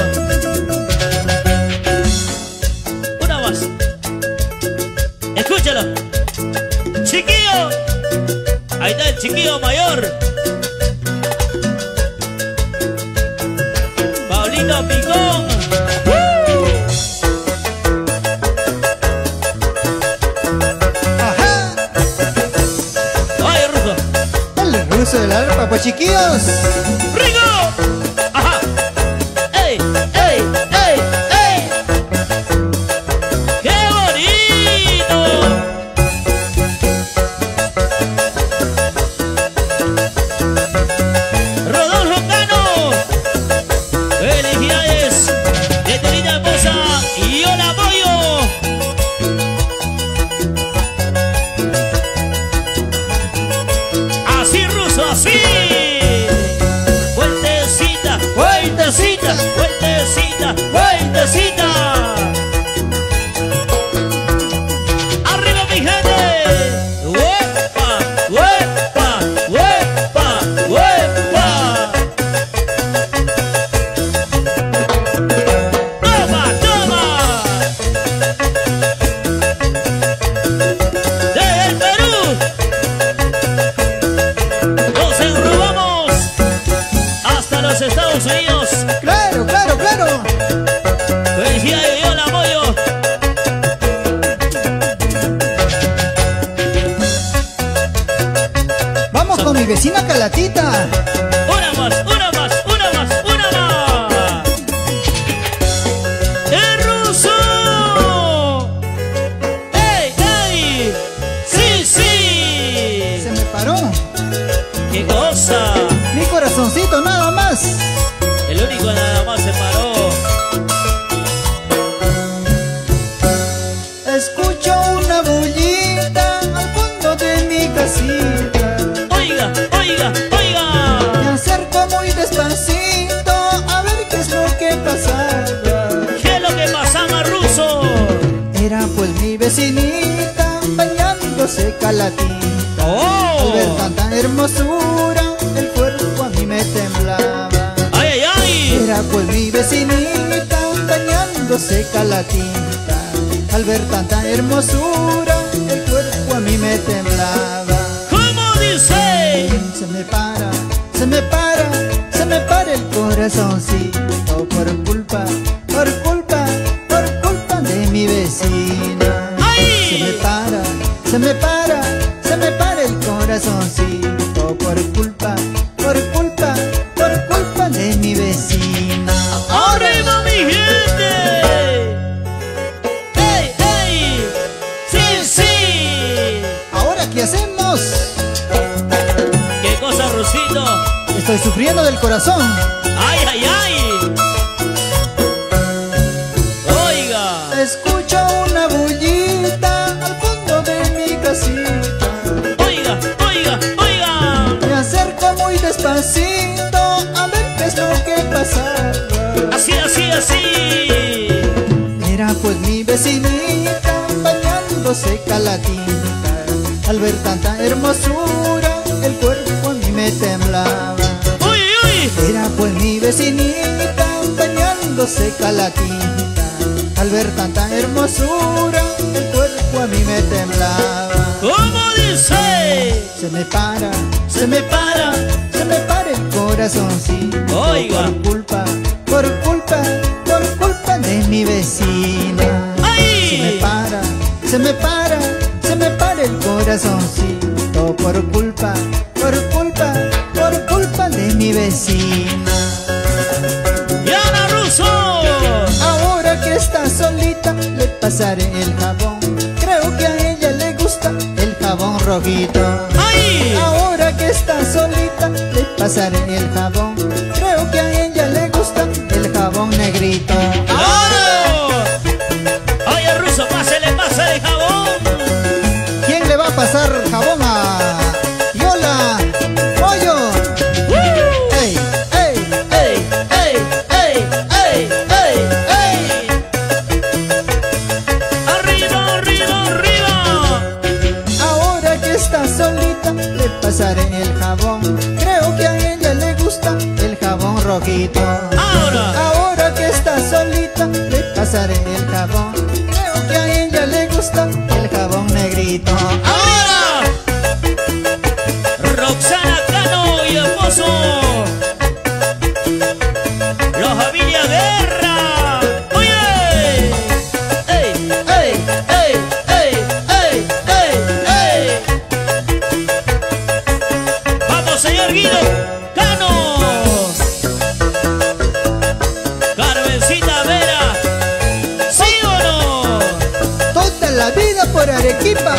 Una más. Escúchalo. Chiquillo. Ahí está el chiquillo mayor. Pablito Picón. el uso del arpa, pues chiquillos. ¡Rico! ¡Ajá! ¡Ey! ¡Ey! ¡Ey! ¡Ey! ¡Qué bonito! Rodolfo Cano, felicidades de tu linda esposa y yo la apoyo. Así, Ruso, así. Vueltecita, vueltecita, vueltecita, vueltecita. Arriba, mi gente. ¡Huepa! ¡Huepa! ¡Huepa! ¡Huepa! ¡Toma! ¡Toma! Desde el Perú nos enrubamos hasta los Estados Unidos. Claro, claro, claro. Felicidades, yo la apoyo. Vamos con mi vecina Calatita. Una más, una más, una más, una más. ¡El ruso! ¡Ey, ey! ¡Sí, sí! Se me paró ¡Qué cosa! mi corazoncito nada más. El único nada más se paró. Escucho una bullita al fondo de mi casita. Oiga, oiga, oiga. Me acerco muy despacito a ver qué es lo que pasaba. ¿Qué es lo que pasaba, ruso? Era pues mi vecinita bañándose Calatita. ¡Oh! Al ver tanta hermosura, el cuerpo a mí me temblaba. ¡Ay, ay, ay! Era pues mi vecinita bañándose Calatita. Al ver tanta hermosura, el cuerpo a mí me temblaba. ¿Cómo dice? Se me para, se me para, se me para el corazoncito por culpa de mi vecina. ¡Ay! Se me para, se me para, se me para el corazoncito por culpa de mi vecina. ¡Arriba, mi gente! ¡Ey, ey! ¡Sí, sí! ¿Ahora qué hacemos? ¿Qué cosa, Rusito? Estoy sufriendo del corazón. ¡Ay, ay, ay! Oiga, Escucho una bullita al fondo de mi casita. oiga, oiga, oiga. Me acerco muy despacito a ver qué es lo que pasaba. Así, así, así. Era pues mi vecinita bañándose Calatita. Al ver tanta hermosura, el cuerpo a mí me temblaba. ¡Uy, uy! Era pues mi vecinita bañándose Calatita. Al ver tanta hermosura, el cuerpo a mí me temblaba. ¿Cómo dice? Se me para, se me para, se me para el corazoncito. Oiga. Por culpa de mi vecina. ¡Ay! Se me para, se me para, se me para el corazoncito. Por culpa de mi vecina. ¡Diana Russo! Ahora que está solita, le pasaré el jabón. Creo que a ella le gusta el jabón rojito. ¡Ay! Ahora que está solita, le pasaré el jabón. Creo que a ella le gusta el jabón negrito. ¡Claro! Oye, Russo, pásele, pásele el jabón. ¿Quién le va a pasar jabón a Yola? ¡Pollo! ¡Ey, ey, ¡Ey, ey, ey, ey, ey, ey! ¡Arriba, arriba, arriba! Ahora que está solita, le pasaré el jabón. Creo que a ella le gusta el jabón rojito. ¡Ahora! Ahora que está solita, le pasaré el jabón. Creo que a ella le gusta el jabón negrito. ¡Ahora! Roxana Cano y esposo. La familia Guerra. ¡Oye! ¡Ey, ey, ey, ey, ey, ey, ey! Vamos señor Guido Cano. Carmencita Vera, ¿sí o no? Toda la vida por Arequipa.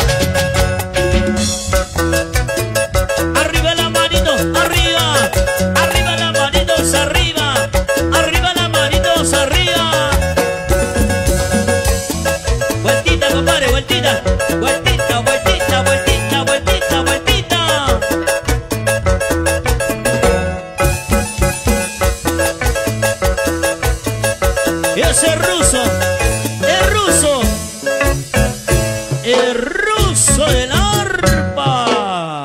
Arriba las manitos, arriba. Arriba las manitos, arriba. Arriba las manitos, arriba. Vueltita, compadre, vueltita. Vueltita, vueltita, vueltita, vueltita, vueltita. Y ese ruso, el ruso, el ruso del arpa.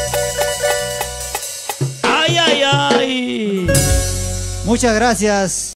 Ay, ay, ay. Muchas gracias.